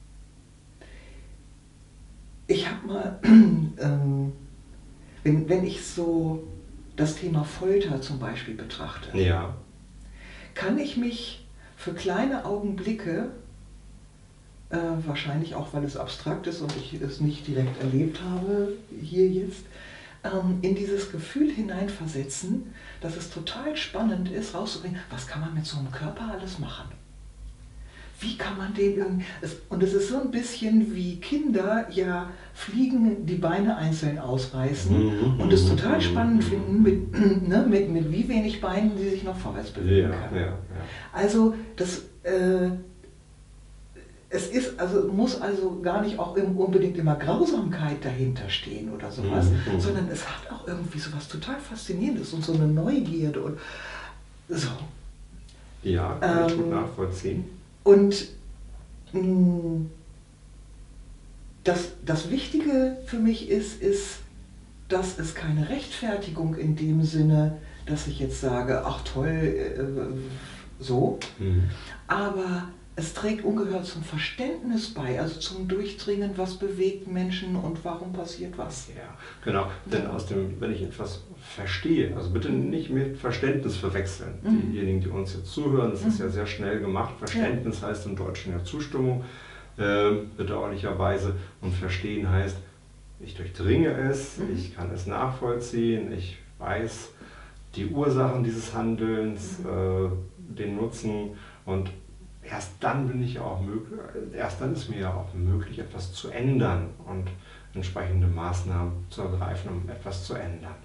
ich habe mal, ähm, wenn, wenn ich so das Thema Folter zum Beispiel betrachte, ja. kann ich mich für kleine Augenblicke, äh, wahrscheinlich auch weil es abstrakt ist und ich es nicht direkt erlebt habe hier jetzt, ähm, in dieses Gefühl hineinversetzen, dass es total spannend ist, rauszubringen, was kann man mit so einem Körper alles machen? Wie kann man den irgendwie... Und es ist so ein bisschen wie Kinder ja fliegen, die Beine einzeln ausreißen mhm. und es total spannend finden, mit, ne, mit, mit wie wenig Beinen sie sich noch vorwärts bewegen ja, können. Ja, ja. Also das... Äh, Es ist, also, muss also gar nicht auch unbedingt immer Grausamkeit dahinter stehen oder sowas, mhm. sondern es hat auch irgendwie sowas total Faszinierendes und so eine Neugierde und so. Ja, kann ich ähm, gut nachvollziehen. Und mh, das, das Wichtige für mich ist, ist, dass es keine Rechtfertigung in dem Sinne, dass ich jetzt sage, ach toll, äh, so, mhm. aber es trägt ungeheuer zum Verständnis bei, also zum Durchdringen, was bewegt Menschen und warum passiert was. Ja, genau. Denn aus dem, wenn ich etwas verstehe, also bitte nicht mit Verständnis verwechseln. Mhm. Diejenigen, die uns jetzt zuhören, das mhm. ist ja sehr schnell gemacht. Verständnis ja. heißt im Deutschen ja Zustimmung, äh, bedauerlicherweise. Und Verstehen heißt, ich durchdringe es, mhm. ich kann es nachvollziehen, ich weiß die Ursachen dieses Handelns, mhm. äh, den Nutzen und erst dann bin ich auch möglich, erst dann ist mir ja auch möglich, etwas zu ändern und entsprechende Maßnahmen zu ergreifen, um etwas zu ändern.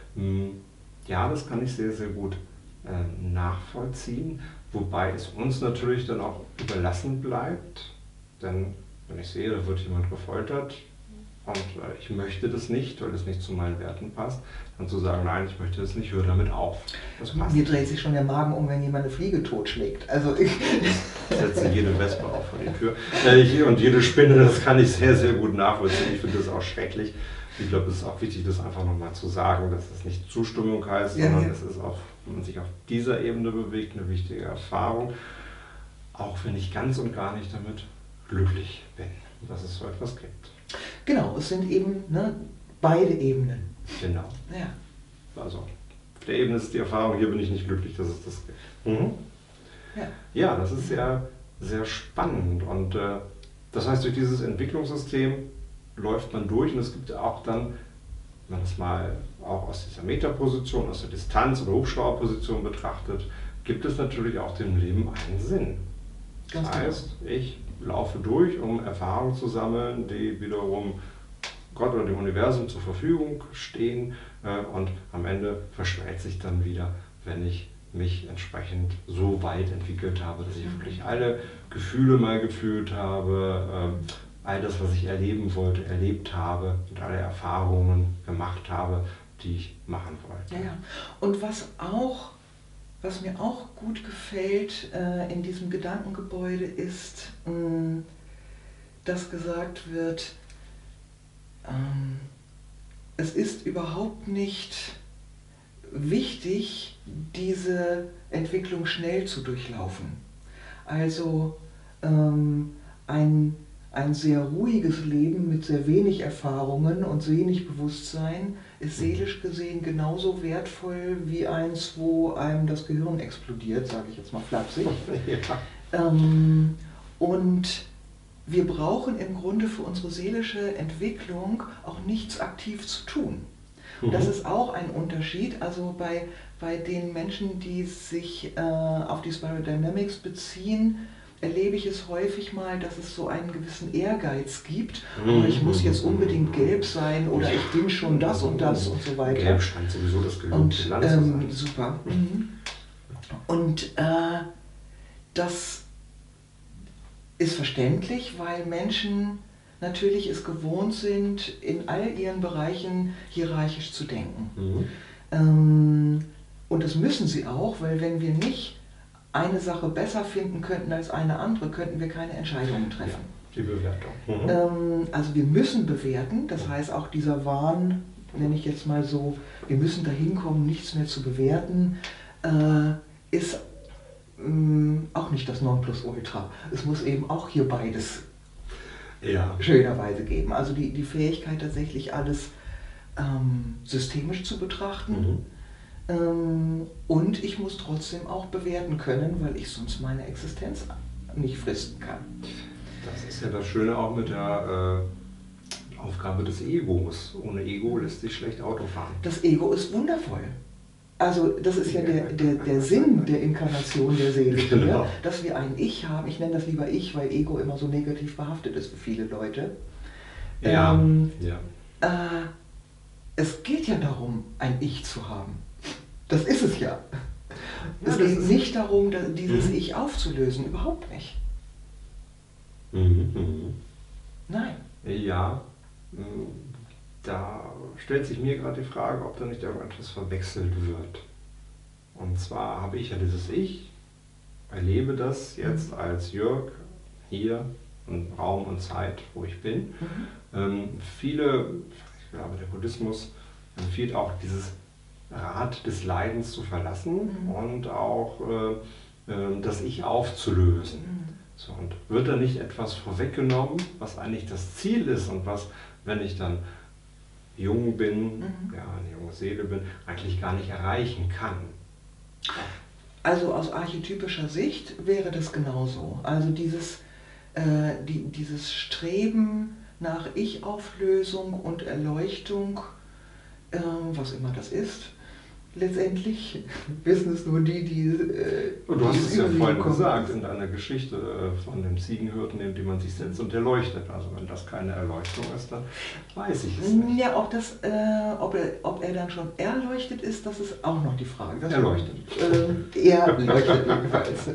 Ja, das kann ich sehr, sehr gut äh, nachvollziehen, wobei es uns natürlich dann auch überlassen bleibt, denn wenn ich sehe, da wird jemand gefoltert und äh, ich möchte das nicht, weil es nicht zu meinen Werten passt, dann zu sagen, nein, ich möchte das nicht, höre damit auf. Das passt. Mir dreht sich schon der Magen um, wenn jemand eine Fliege totschlägt. Also ich setze jede Wespe auch vor die Tür. Äh, und jede Spinne, das kann ich sehr, sehr gut nachvollziehen. Ich finde das auch schrecklich. Ich glaube, es ist auch wichtig, das einfach nochmal zu sagen, dass es nicht Zustimmung heißt, ja, sondern ja. es ist auch, wenn man sich auf dieser Ebene bewegt, eine wichtige Erfahrung. Auch wenn ich ganz und gar nicht damit glücklich bin, dass es so etwas gibt. Genau, es sind eben ne, beide Ebenen. Genau. Ja. Also auf der Ebene ist die Erfahrung, hier bin ich nicht glücklich, dass es das gibt. Mhm. Ja. ja, das ist sehr, sehr spannend und äh, das heißt, durch dieses Entwicklungssystem läuft man durch und es gibt auch dann, wenn man das mal auch aus dieser Metaposition, aus der Distanz- oder Hubschrauberposition betrachtet, gibt es natürlich auch dem Leben einen Sinn. Ganz das heißt, ich laufe durch, um Erfahrungen zu sammeln, die wiederum Gott oder dem Universum zur Verfügung stehen äh, und am Ende verschmelzt sich dann wieder, wenn ich mich entsprechend so weit entwickelt habe, dass ich wirklich alle Gefühle mal gefühlt habe, äh, all das, was ich erleben wollte, erlebt habe und alle Erfahrungen gemacht habe, die ich machen wollte. Ja, ja. Und was auch, was mir auch gut gefällt äh, in diesem Gedankengebäude ist, mh, dass gesagt wird, ähm, es ist überhaupt nicht wichtig, diese Entwicklung schnell zu durchlaufen. Also ähm, ein Ein sehr ruhiges Leben mit sehr wenig Erfahrungen und wenig Bewusstsein ist seelisch gesehen genauso wertvoll wie eins, wo einem das Gehirn explodiert, sage ich jetzt mal flapsig. Ja. Ähm, und wir brauchen im Grunde für unsere seelische Entwicklung auch nichts aktiv zu tun. Und das ist auch ein Unterschied. Also bei, bei den Menschen, die sich äh, auf die Spiral Dynamics beziehen, erlebe ich es häufig mal, dass es so einen gewissen Ehrgeiz gibt. Oh, ich muss jetzt unbedingt gelb sein oder ich bin schon das und das und so weiter. Gelb scheint sowieso das gelobte Land zu sein. Super. Mhm. Und äh, das ist verständlich, weil Menschen natürlich es gewohnt sind, in all ihren Bereichen hierarchisch zu denken. Mhm. Ähm, und das müssen sie auch, weil wenn wir nicht eine Sache besser finden könnten als eine andere, könnten wir keine Entscheidungen treffen. Ja, die Bewertung. Mhm. Ähm, also wir müssen bewerten, das heißt auch dieser Wahn, nenne ich jetzt mal so, wir müssen dahin kommen, nichts mehr zu bewerten, äh, ist ähm, auch nicht das Nonplusultra. Es muss eben auch hier beides Ja. schönerweise geben. Also die, die Fähigkeit tatsächlich alles ähm, systemisch zu betrachten. Mhm. Ähm, und ich muss trotzdem auch bewerten können, weil ich sonst meine Existenz nicht fristen kann. Das ist ja das Schöne auch mit der äh, Aufgabe des Egos. Ohne Ego lässt sich schlecht Auto fahren. Das Ego ist wundervoll. Also das ist ja der, der, der Sinn der Inkarnation der Seele, Genau. hier, dass wir ein Ich haben. Ich nenne das lieber Ich, weil Ego immer so negativ behaftet ist für viele Leute. Ja. Ähm, ja. äh, es geht ja darum, ein Ich zu haben. Das ist es ja. Ja, Es das geht ist- nicht darum, da- dieses Mhm. Ich aufzulösen, überhaupt nicht. Mhm. Mhm. Nein. Ja, mh, da stellt sich mir gerade die Frage, ob da nicht irgendetwas verwechselt wird. Und zwar habe ich ja dieses Ich, erlebe das jetzt als Jörg hier in Raum und Zeit, wo ich bin. Mhm. Ähm, viele, ich glaube, der Buddhismus empfiehlt auch dieses Rad des Leidens zu verlassen Mhm. und auch äh, äh, das Ich aufzulösen. Mhm. So, und wird da nicht etwas vorweggenommen, was eigentlich das Ziel ist und was, wenn ich dann jung bin, Mhm. ja, eine junge Seele bin, eigentlich gar nicht erreichen kann? Also aus archetypischer Sicht wäre das genauso. Also dieses, äh, die, dieses Streben nach Ich-Auflösung und Erleuchtung, äh, was immer das ist, letztendlich wissen es nur die, die äh, Und du hast die es ja über sie vorhin gekommen gesagt, sind. in deiner Geschichte äh, von dem Ziegenhirten, neben dem man sich setzt und der leuchtet. Also wenn das keine Erleuchtung ist, dann weiß ich es nicht. Ja, ob, das, äh, ob, er, ob er dann schon erleuchtet ist, das ist auch noch die Frage. Das Erleuchtet. Ähm, er leuchtet jedenfalls.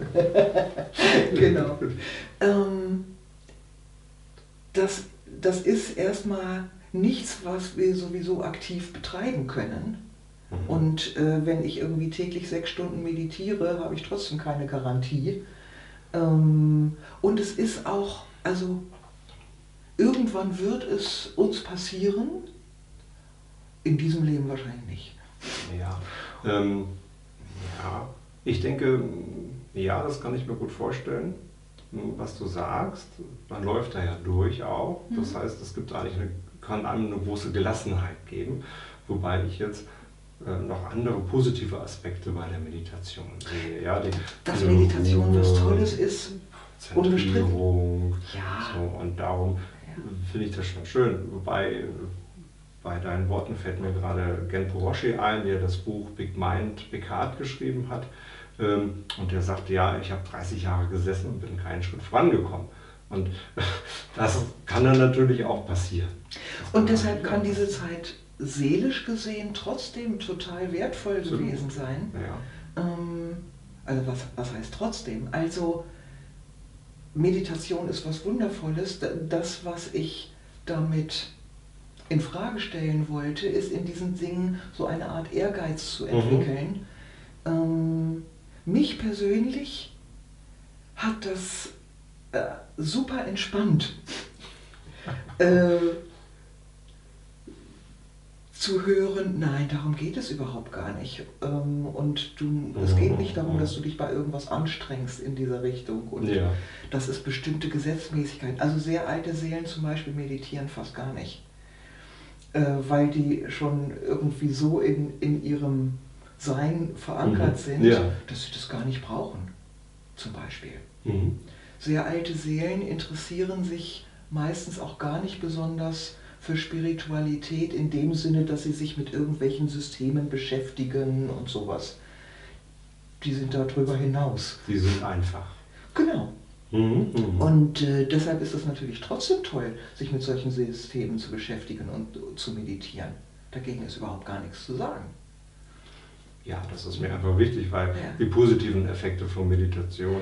Genau. Ähm, das, das ist erstmal nichts, was wir sowieso aktiv betreiben können. Mhm. Und äh, wenn ich irgendwie täglich sechs Stunden meditiere, habe ich trotzdem keine Garantie. Ähm, und es ist auch, also irgendwann wird es uns passieren, in diesem Leben wahrscheinlich nicht. Ja, ähm, ja, ich denke, ja, das kann ich mir gut vorstellen, was du sagst. Man läuft da ja durch auch. Das Mhm. heißt, es gibt eigentlich eine, kann einem eine große Gelassenheit geben, wobei ich jetzt äh, noch andere positive Aspekte bei der Meditation sehe. Ja, die, Dass die Meditation was Ruhe, Tolles ist, unbestritten. Zentrierung, Ja. so, und darum Ja. finde ich das schon schön. Wobei bei deinen Worten fällt mir gerade Genpo Roshi ein, der das Buch Big Mind, Big Heart geschrieben hat. Ähm, Und der sagte, ja, ich habe dreißig Jahre gesessen und bin keinen Schritt vorangekommen. Und das kann dann natürlich auch passieren. Das Und deshalb dann- kann diese Zeit seelisch gesehen trotzdem total wertvoll Absolut. gewesen sein. Ja. Ähm, also was, was heißt trotzdem? Also Meditation ist was Wundervolles. Da- Das, was ich damit in Frage stellen wollte, ist in diesen Dingen so eine Art Ehrgeiz zu entwickeln. Ähm, mich persönlich hat das äh, super entspannt. äh, zu hören, nein, darum geht es überhaupt gar nicht. Ähm, und du, es geht nicht darum, dass du dich bei irgendwas anstrengst in dieser Richtung. Und Ja. das ist bestimmte Gesetzmäßigkeit. Also sehr alte Seelen zum Beispiel meditieren fast gar nicht. Äh, weil die schon irgendwie so in, in ihrem Sein verankert Mhm. sind, Ja. dass sie das gar nicht brauchen. Zum Beispiel. Mhm. Sehr alte Seelen interessieren sich meistens auch gar nicht besonders für Spiritualität in dem Sinne, dass sie sich mit irgendwelchen Systemen beschäftigen und sowas. Die sind da drüber hinaus. Sie sind einfach. Genau. Mhm. Mhm. Und äh, deshalb ist es natürlich trotzdem toll, sich mit solchen Systemen zu beschäftigen und äh, zu meditieren. Dagegen ist überhaupt gar nichts zu sagen. Ja, das ist mir einfach wichtig, weil Ja. die positiven Effekte von Meditation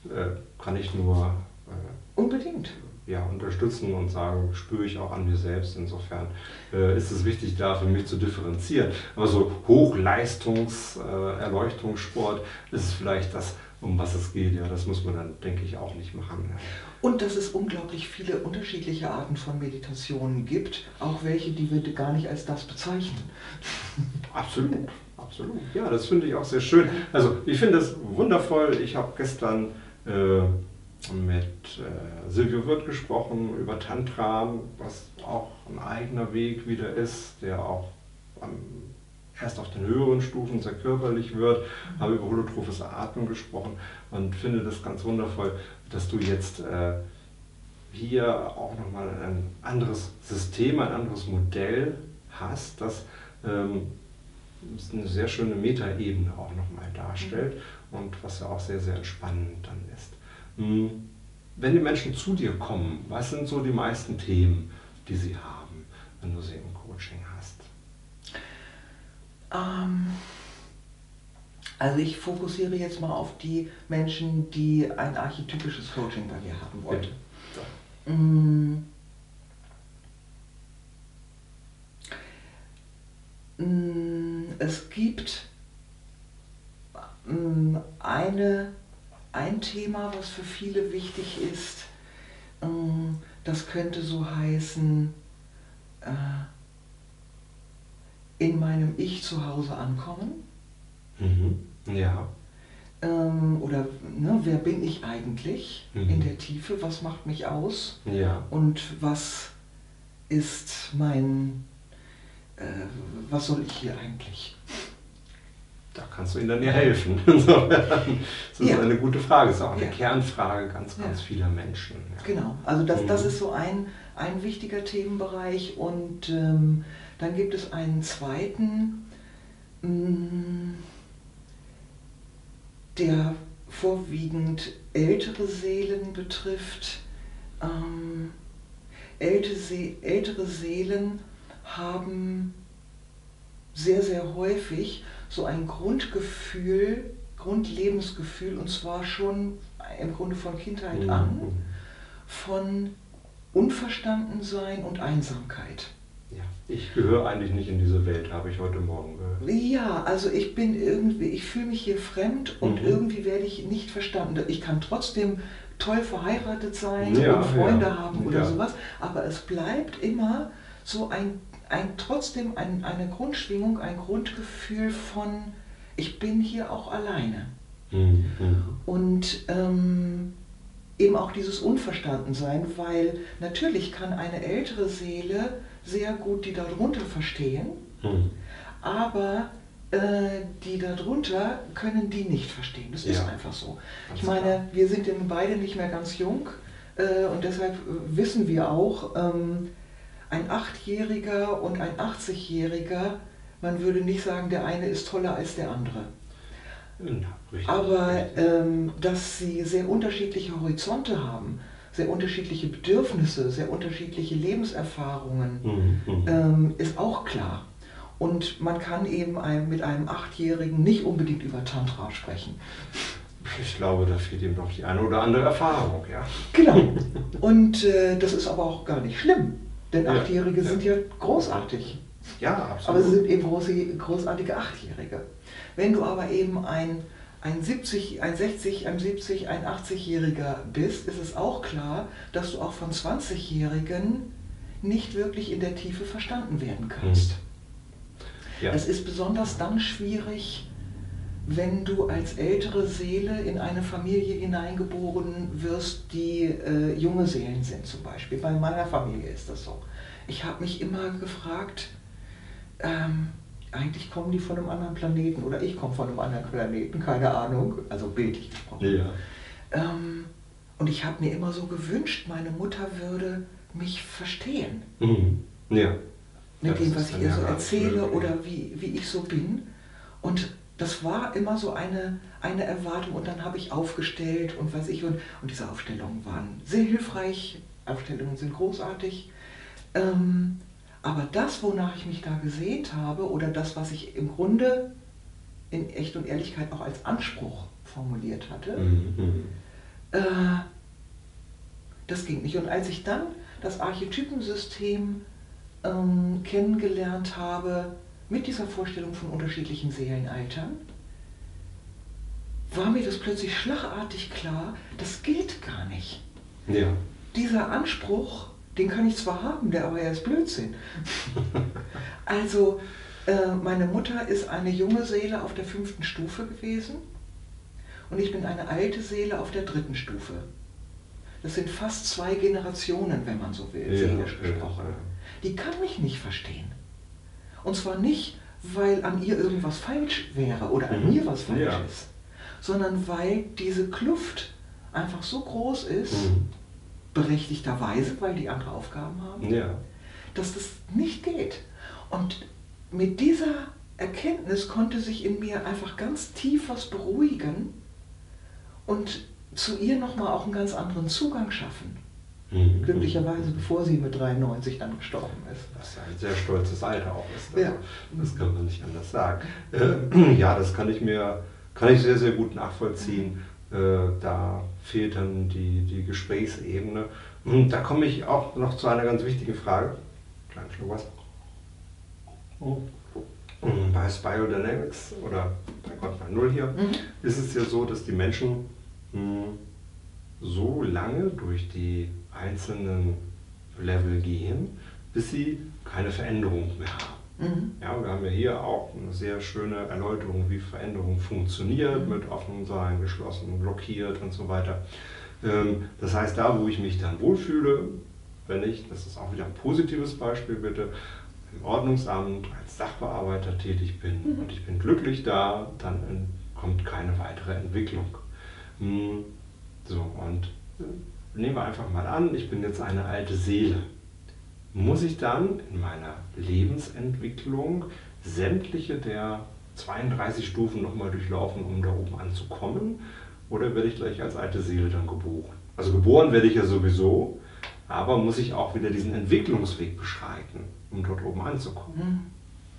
äh, kann ich nur äh, unbedingt ja, unterstützen und sagen, spüre ich auch an mir selbst. Insofern äh, ist es wichtig, da für mich zu differenzieren. Aber so Hochleistungs-Erleuchtungssport äh, ist vielleicht das, um was es geht. Ja, das muss man dann, denke ich, auch nicht machen. Ja. Und dass es unglaublich viele unterschiedliche Arten von Meditationen gibt, auch welche, die wir gar nicht als das bezeichnen. Absolut, absolut. Ja, das finde ich auch sehr schön. Also ich finde es wundervoll. Ich habe gestern äh, mit äh, Silvio Wirth gesprochen über Tantra, was auch ein eigener Weg wieder ist, der auch am, erst auf den höheren Stufen sehr körperlich wird. Mhm. Habe über holotrophes Atmen gesprochen und finde das ganz wundervoll, dass du jetzt äh, hier auch nochmal ein anderes System, ein anderes Modell hast, das ähm, eine sehr schöne Metaebene auch nochmal darstellt mhm. und was ja auch sehr, sehr entspannend dann ist. Wenn die Menschen zu dir kommen, was sind so die meisten Themen, die sie haben, wenn du sie im Coaching hast? Ähm, also ich fokussiere jetzt mal auf die Menschen, die ein archetypisches Coaching bei mir haben wollen. Ja. Mm. Mm, es gibt mm, eine Ein Thema, was für viele wichtig ist, das könnte so heißen, in meinem Ich zu Hause ankommen. Mhm. Ja. Oder ne, wer bin ich eigentlich mhm. in der Tiefe, was macht mich aus ja. und was ist mein, äh, was soll ich hier eigentlich? Da kannst du ihnen dann ja helfen. Das ist ja. eine gute Frage, das ist auch eine ja. Kernfrage ganz, ganz ja. vieler Menschen. Ja. Genau, also das, das ist so ein, ein wichtiger Themenbereich und ähm, dann gibt es einen zweiten, mh, der vorwiegend ältere Seelen betrifft. Ähm, ältere, See, ältere Seelen haben sehr, sehr häufig so ein Grundgefühl, Grundlebensgefühl, und zwar schon im Grunde von Kindheit mhm. an, von Unverstandensein und Einsamkeit. Ja, ich gehöre eigentlich nicht in diese Welt, habe ich heute Morgen gehört. Ja, also ich bin irgendwie, ich fühle mich hier fremd und mhm. irgendwie werde ich nicht verstanden. Ich kann trotzdem toll verheiratet sein ja, und Freunde ja. haben oder ja. sowas, aber es bleibt immer so ein Ein, trotzdem ein, eine Grundschwingung, ein Grundgefühl von, ich bin hier auch alleine. Mhm. Und ähm, eben auch dieses Unverstandensein, weil natürlich kann eine ältere Seele sehr gut die darunter verstehen, mhm. aber äh, die darunter können die nicht verstehen. Das ja. ist einfach so. Ganz ich meine, klar. wir sind eben beide nicht mehr ganz jung äh, und deshalb wissen wir auch, ähm, ein Achtjähriger und ein achtzigjähriger, man würde nicht sagen, der eine ist toller als der andere. Ja, richtig, aber richtig. Ähm, dass sie sehr unterschiedliche Horizonte haben, sehr unterschiedliche Bedürfnisse, sehr unterschiedliche Lebenserfahrungen, mhm. ähm, ist auch klar. Und man kann eben ein, mit einem Achtjährigen nicht unbedingt über Tantra sprechen. Ich glaube, da fehlt ihm noch die eine oder andere Erfahrung, ja. Genau. Und äh, das ist aber auch gar nicht schlimm. Denn Ja, Achtjährige ja. sind ja großartig. Ja, absolut. Aber sie sind eben große, großartige Achtjährige. Wenn du aber eben ein, ein siebzig, ein sechzig, ein siebzig, ein achtzigjähriger bist, ist es auch klar, dass du auch von zwanzigjährigen nicht wirklich in der Tiefe verstanden werden kannst. Ja. Es ist besonders dann schwierig, wenn du als ältere Seele in eine Familie hineingeboren wirst, die äh, junge Seelen sind zum Beispiel. Bei meiner Familie ist das so. Ich habe mich immer gefragt, ähm, eigentlich kommen die von einem anderen Planeten oder ich komme von einem anderen Planeten, keine Ahnung, also bildlich gesprochen. Ja. Ähm, und ich habe mir immer so gewünscht, meine Mutter würde mich verstehen. Mhm. Ja. Mit ja, dem, was ich ihr so ja erzähle oder wie, wie ich so bin. Und das war immer so eine, eine Erwartung und dann habe ich aufgestellt und weiß ich, und, und diese Aufstellungen waren sehr hilfreich, Aufstellungen sind großartig. Ähm, aber das, wonach ich mich da gesehnt habe oder das, was ich im Grunde in Echt und Ehrlichkeit auch als Anspruch formuliert hatte, mhm. äh, das ging nicht. Und als ich dann das Archetypensystem ähm, kennengelernt habe, mit dieser Vorstellung von unterschiedlichen Seelenaltern, war mir das plötzlich schlagartig klar, das gilt gar nicht. Ja. Dieser Anspruch, den kann ich zwar haben, der aber erst Blödsinn. Also, äh, meine Mutter ist eine junge Seele auf der fünften Stufe gewesen und ich bin eine alte Seele auf der dritten Stufe. Das sind fast zwei Generationen, wenn man so will, Ja, seelisch ja, gesprochen. ja. Die kann mich nicht verstehen. Und zwar nicht, weil an ihr irgendwas falsch wäre oder an Mhm. mir was falsch Ja. ist, sondern weil diese Kluft einfach so groß ist, Mhm. berechtigterweise, weil die andere Aufgaben haben, Ja. dass das nicht geht. Und mit dieser Erkenntnis konnte sich in mir einfach ganz tief was beruhigen und zu ihr nochmal auch einen ganz anderen Zugang schaffen. Mhm. Glücklicherweise, bevor sie mit dreiundneunzig dann gestorben ist. Was ein sehr stolzes Alter auch ist. Also, Ja. das kann man nicht anders sagen. Äh, ja, das kann ich mir, kann ich sehr, sehr gut nachvollziehen. Äh, da fehlt dann die, die Gesprächsebene. Und da komme ich auch noch zu einer ganz wichtigen Frage. Kleinen Schluck Wasser. Bei Biodynamics oder bei Gott mal Null hier Mhm. ist es ja so, dass die Menschen mh, so lange durch die einzelnen Level gehen, bis sie keine Veränderung mehr haben. Mhm. Ja, wir haben ja hier auch eine sehr schöne Erläuterung, wie Veränderung funktioniert, Mhm. mit offen sein, geschlossen, blockiert und so weiter. Ähm, Das heißt, da, wo ich mich dann wohlfühle, wenn ich, das ist auch wieder ein positives Beispiel bitte, im Ordnungsamt als Sachbearbeiter tätig bin Mhm. und ich bin glücklich da, dann äh, kommt keine weitere Entwicklung. Hm, So, und äh, nehmen wir einfach mal an, ich bin jetzt eine alte Seele. Muss ich dann in meiner Lebensentwicklung sämtliche der zweiunddreißig Stufen nochmal durchlaufen, um da oben anzukommen? Oder werde ich gleich als alte Seele dann geboren? Also geboren werde ich ja sowieso, aber muss ich auch wieder diesen Entwicklungsweg beschreiten, um dort oben anzukommen?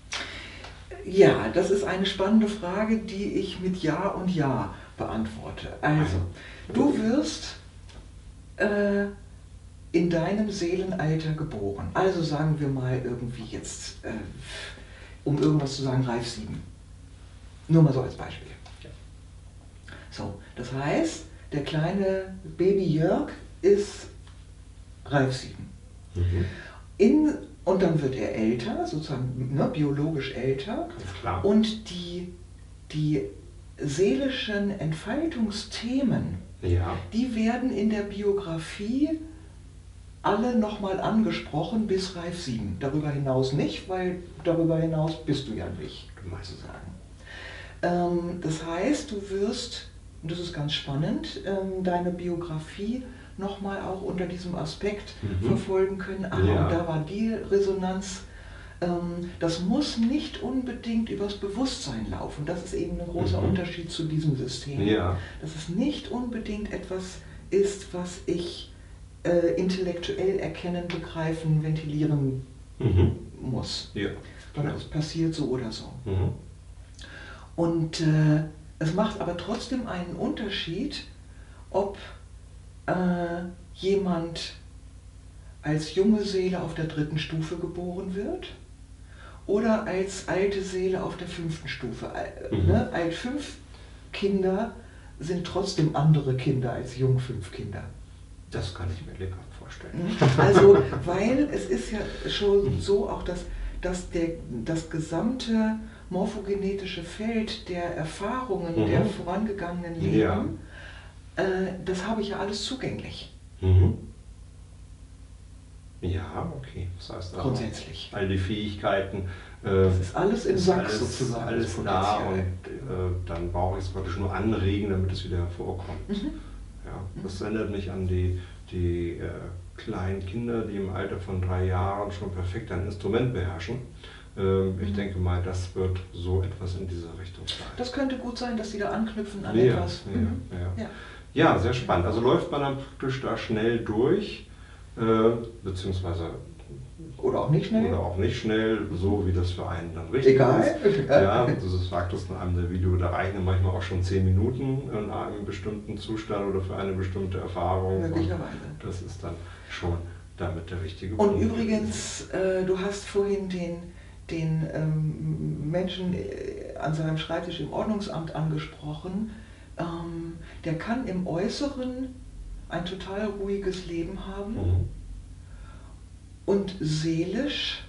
Ja, das ist eine spannende Frage, die ich mit Ja und Ja beantworte. Also, du wirst äh, in deinem Seelenalter geboren. Also sagen wir mal irgendwie jetzt, äh, um irgendwas zu sagen, reif sieben. Nur mal so als Beispiel. Ja. So, das heißt, der kleine Baby Jörg ist reif sieben. Mhm. In, und dann wird er älter, sozusagen ne, biologisch älter. Ganz klar. Und die, die seelischen Entfaltungsthemen, Ja. die werden in der Biografie alle nochmal angesprochen bis reif sieben. Darüber hinaus nicht, weil darüber hinaus bist du ja nicht, sozusagen. Ähm, das heißt, du wirst, und das ist ganz spannend, ähm, deine Biografie nochmal auch unter diesem Aspekt Mhm. verfolgen können. Ah, Ja. und da war die Resonanz. Ähm, das muss nicht unbedingt übers Bewusstsein laufen. Das ist eben ein großer Mhm. Unterschied zu diesem System. Ja. Dass es nicht unbedingt etwas ist, was ich äh, intellektuell erkennen, begreifen, ventilieren Mhm. muss. Ja. Sondern es passiert so oder so. Mhm. Und äh, es macht aber trotzdem einen Unterschied, ob äh, jemand als junge Seele auf der dritten Stufe geboren wird oder als alte Seele auf der fünften Stufe. Äh, Mhm. ne? Alt fünf Kinder sind trotzdem andere Kinder als jung fünf Kinder. Das kann ich mir lebhaft vorstellen. Also, weil es ist ja schon so auch, dass, dass der, das gesamte morphogenetische Feld der Erfahrungen Mhm. der vorangegangenen Leben, Ja. äh, das habe ich ja alles zugänglich. Mhm. Ja, okay. Das heißt auch, Grundsätzlich. all die Fähigkeiten. Äh, Das ist alles im ist Sack alles, sozusagen. Alles das da und Potenzial. äh, dann brauche ich es praktisch nur anregen, damit es wieder hervorkommt. Mhm. Ja, das erinnert mich an die, die äh, kleinen Kinder, die im Alter von drei Jahren schon perfekt ein Instrument beherrschen. Ähm, ich Mhm. denke mal, das wird so etwas in diese Richtung sein. Das könnte gut sein, dass sie da anknüpfen an Ja, etwas. ja, Mhm. ja. Ja. Ja, sehr spannend. Also läuft man dann praktisch da schnell durch, äh, beziehungsweise Oder auch nicht schnell. Oder auch nicht schnell, so wie das für einen dann richtig Egal. ist. Ja, du sagtest in einem der Videos, da reichen manchmal auch schon zehn Minuten in einem bestimmten Zustand oder für eine bestimmte Erfahrung. Möglicherweise. Und das ist dann schon damit der richtige Und Punkt. übrigens, äh, du hast vorhin den, den ähm, Menschen äh, an seinem Schreibtisch im Ordnungsamt angesprochen. Ähm, der kann im Äußeren ein total ruhiges Leben haben. Mhm. Und seelisch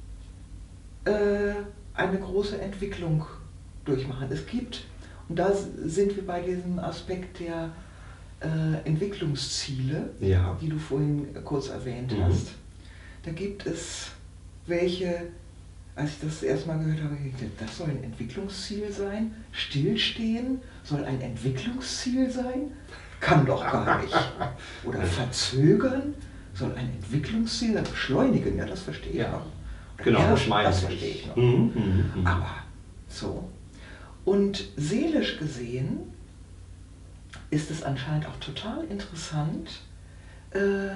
äh, eine große Entwicklung durchmachen. Es gibt, und da sind wir bei diesem Aspekt der äh, Entwicklungsziele, Ja. die du vorhin kurz erwähnt Mhm. hast, da gibt es welche, als ich das erstmal gehört habe, ich dachte, das soll ein Entwicklungsziel sein? Stillstehen soll ein Entwicklungsziel sein? Kann doch gar nicht. Oder verzögern soll ein Entwicklungsziel sein? Beschleunigen, ja, das verstehe ich Ja. noch. Oder Genau, das herrschen, meine das ich. verstehe ich noch. Mhm, mhm, mhm. Aber so. Und seelisch gesehen ist es anscheinend auch total interessant, äh,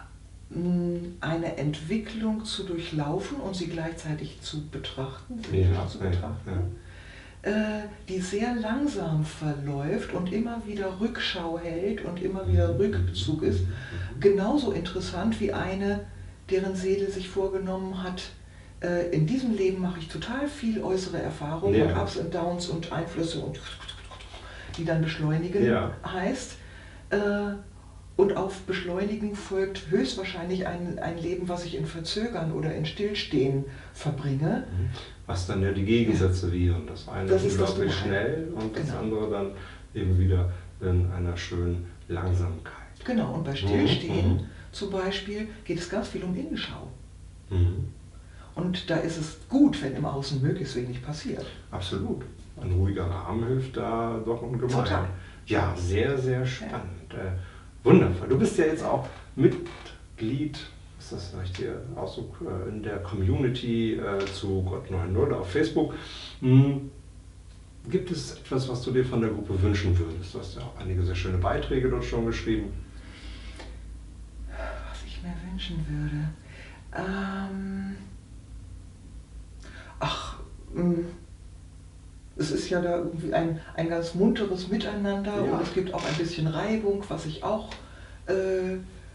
eine Entwicklung zu durchlaufen und sie gleichzeitig zu betrachten, Ja, zu ja, betrachten ja. äh, die sehr langsam verläuft und immer wieder Rückschau hält und immer wieder Rückzug ist. Genauso interessant wie eine, deren Seele sich vorgenommen hat, äh, in diesem Leben mache ich total viel äußere Erfahrungen Ja. und Ups und Downs und Einflüsse und die dann beschleunigen Ja. heißt. Äh, und auf Beschleunigen folgt höchstwahrscheinlich ein, ein Leben, was ich in Verzögern oder in Stillstehen verbringe. Was dann ja die Gegensätze wären. Das eine Das ist das unglaublich Duale. schnell und das Genau. andere dann eben wieder in einer schönen Langsamkeit. Genau, und bei Stillstehen Mhm. zum Beispiel geht es ganz viel um Innenschau. Mhm. Und da ist es gut, wenn im Außen möglichst wenig passiert. Absolut. Ein ruhiger Rahmen hilft da doch ungemein. Total. Ja, sehr, sehr spannend. Äh, wundervoll. Du bist ja jetzt auch Mitglied, ist das der richtige Ausdruck, äh, in der Community äh, zu Gott neun null auf Facebook. Hm. Gibt es etwas, was du dir von der Gruppe wünschen würdest? Du hast ja auch einige sehr schöne Beiträge dort schon geschrieben. Was ich mir wünschen würde. Ähm, ach, mh, es ist ja da irgendwie ein, ein ganz munteres Miteinander Ja. und es gibt auch ein bisschen Reibung, was ich auch äh,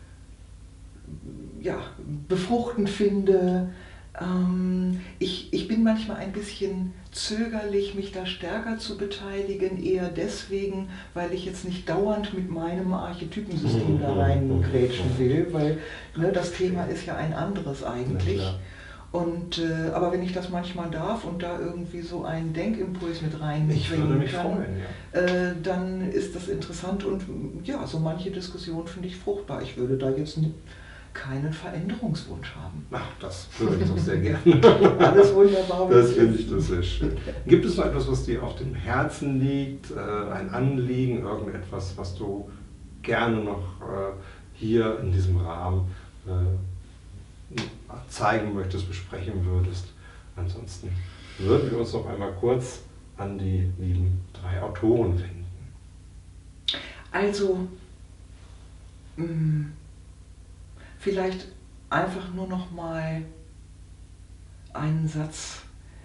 ja, befruchtend finde. Ähm, ich, ich bin manchmal ein bisschen zögerlich, mich da stärker zu beteiligen, eher deswegen, weil ich jetzt nicht dauernd mit meinem Archetypensystem da reingrätschen will, weil ne, das Thema ist ja ein anderes eigentlich. Ja, Und, äh, aber wenn ich das manchmal darf und da irgendwie so einen Denkimpuls mit Ich würde reinbringen mich kann, freuen, ja. äh, dann ist das interessant und ja, so manche Diskussion finde ich fruchtbar. Ich würde da jetzt n- keinen Veränderungswunsch haben. Ach, das höre ich doch sehr gerne. Alles wunderbar. wie Das es finde ist. ich das sehr schön. Gibt es noch etwas, was dir auf dem Herzen liegt, äh, ein Anliegen, irgendetwas, was du gerne noch äh, hier in diesem Rahmen äh, zeigen möchtest, besprechen würdest? Ansonsten würden wir uns noch einmal kurz an die lieben drei Autoren wenden. Also, mh, vielleicht einfach nur noch mal einen Satz.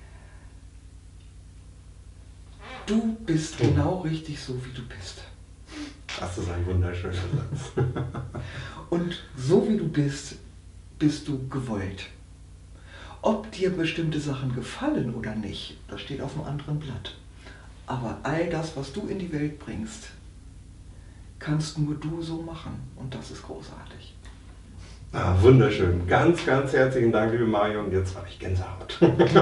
Du bist genau richtig so, wie du bist. Das ist ein wunderschöner Satz. Und so wie du bist, bist du gewollt. Ob dir bestimmte Sachen gefallen oder nicht, das steht auf einem anderen Blatt. Aber all das, was du in die Welt bringst, kannst nur du so machen. Und das ist großartig. Ah, wunderschön. Ganz, ganz herzlichen Dank, liebe Mario. Und jetzt habe ich Gänsehaut.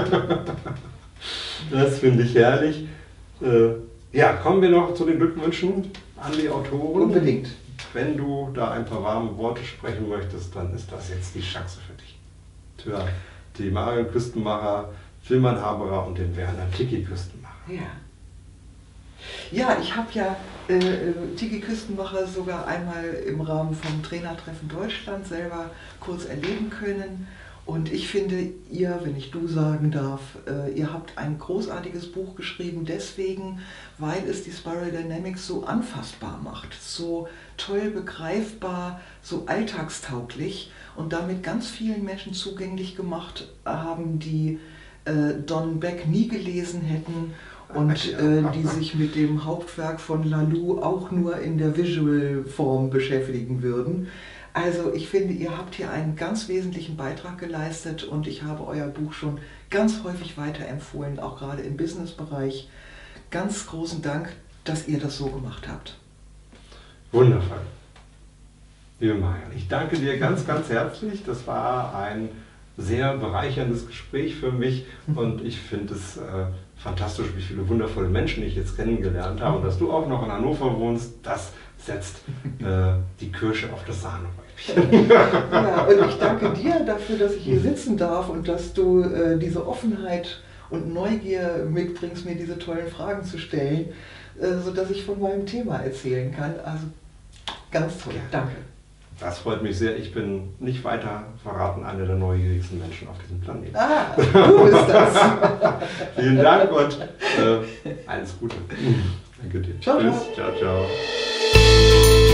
Das finde ich herrlich. Äh, ja, kommen wir noch zu den Glückwünschen an die Autoren. Unbedingt. Wenn du da ein paar warme Worte sprechen möchtest, dann ist das jetzt die Chance für dich. Für die Marion Küstenmacher, Tilman Haberer und den Werner Tiki Küstenmacher. Ja. Ja, ich habe ja äh, Tiki Küstenmacher sogar einmal im Rahmen vom Trainertreffen Deutschland selber kurz erleben können. Und ich finde, ihr, wenn ich du sagen darf, äh, ihr habt ein großartiges Buch geschrieben, deswegen, weil es die Spiral Dynamics so anfassbar macht, so toll begreifbar, so alltagstauglich und damit ganz vielen Menschen zugänglich gemacht haben, die äh, Don Beck nie gelesen hätten und äh, die sich mit dem Hauptwerk von Laloux auch nur in der Visual-Form beschäftigen würden. Also ich finde, ihr habt hier einen ganz wesentlichen Beitrag geleistet und ich habe euer Buch schon ganz häufig weiterempfohlen, auch gerade im Businessbereich. Ganz großen Dank, dass ihr das so gemacht habt. Wundervoll. Liebe Marian, ich danke dir ganz, ganz herzlich. Das war ein sehr bereicherndes Gespräch für mich und ich finde es äh, fantastisch, wie viele wundervolle Menschen ich jetzt kennengelernt habe und dass du auch noch in Hannover wohnst, das setzt äh, die Kirsche auf das Sahnehäubchen. Ja, und ich danke dir dafür, dass ich hier sitzen darf und dass du äh, diese Offenheit und Neugier mitbringst, mir diese tollen Fragen zu stellen, äh, sodass ich von meinem Thema erzählen kann. Also ganz toll, danke. Das freut mich sehr. Ich bin nicht weiter verraten, einer der neugierigsten Menschen auf diesem Planeten. Ah, du bist das. Vielen Dank und äh, alles Gute. Danke dir. Ciao, Tschüss. ciao. Ciao, ciao.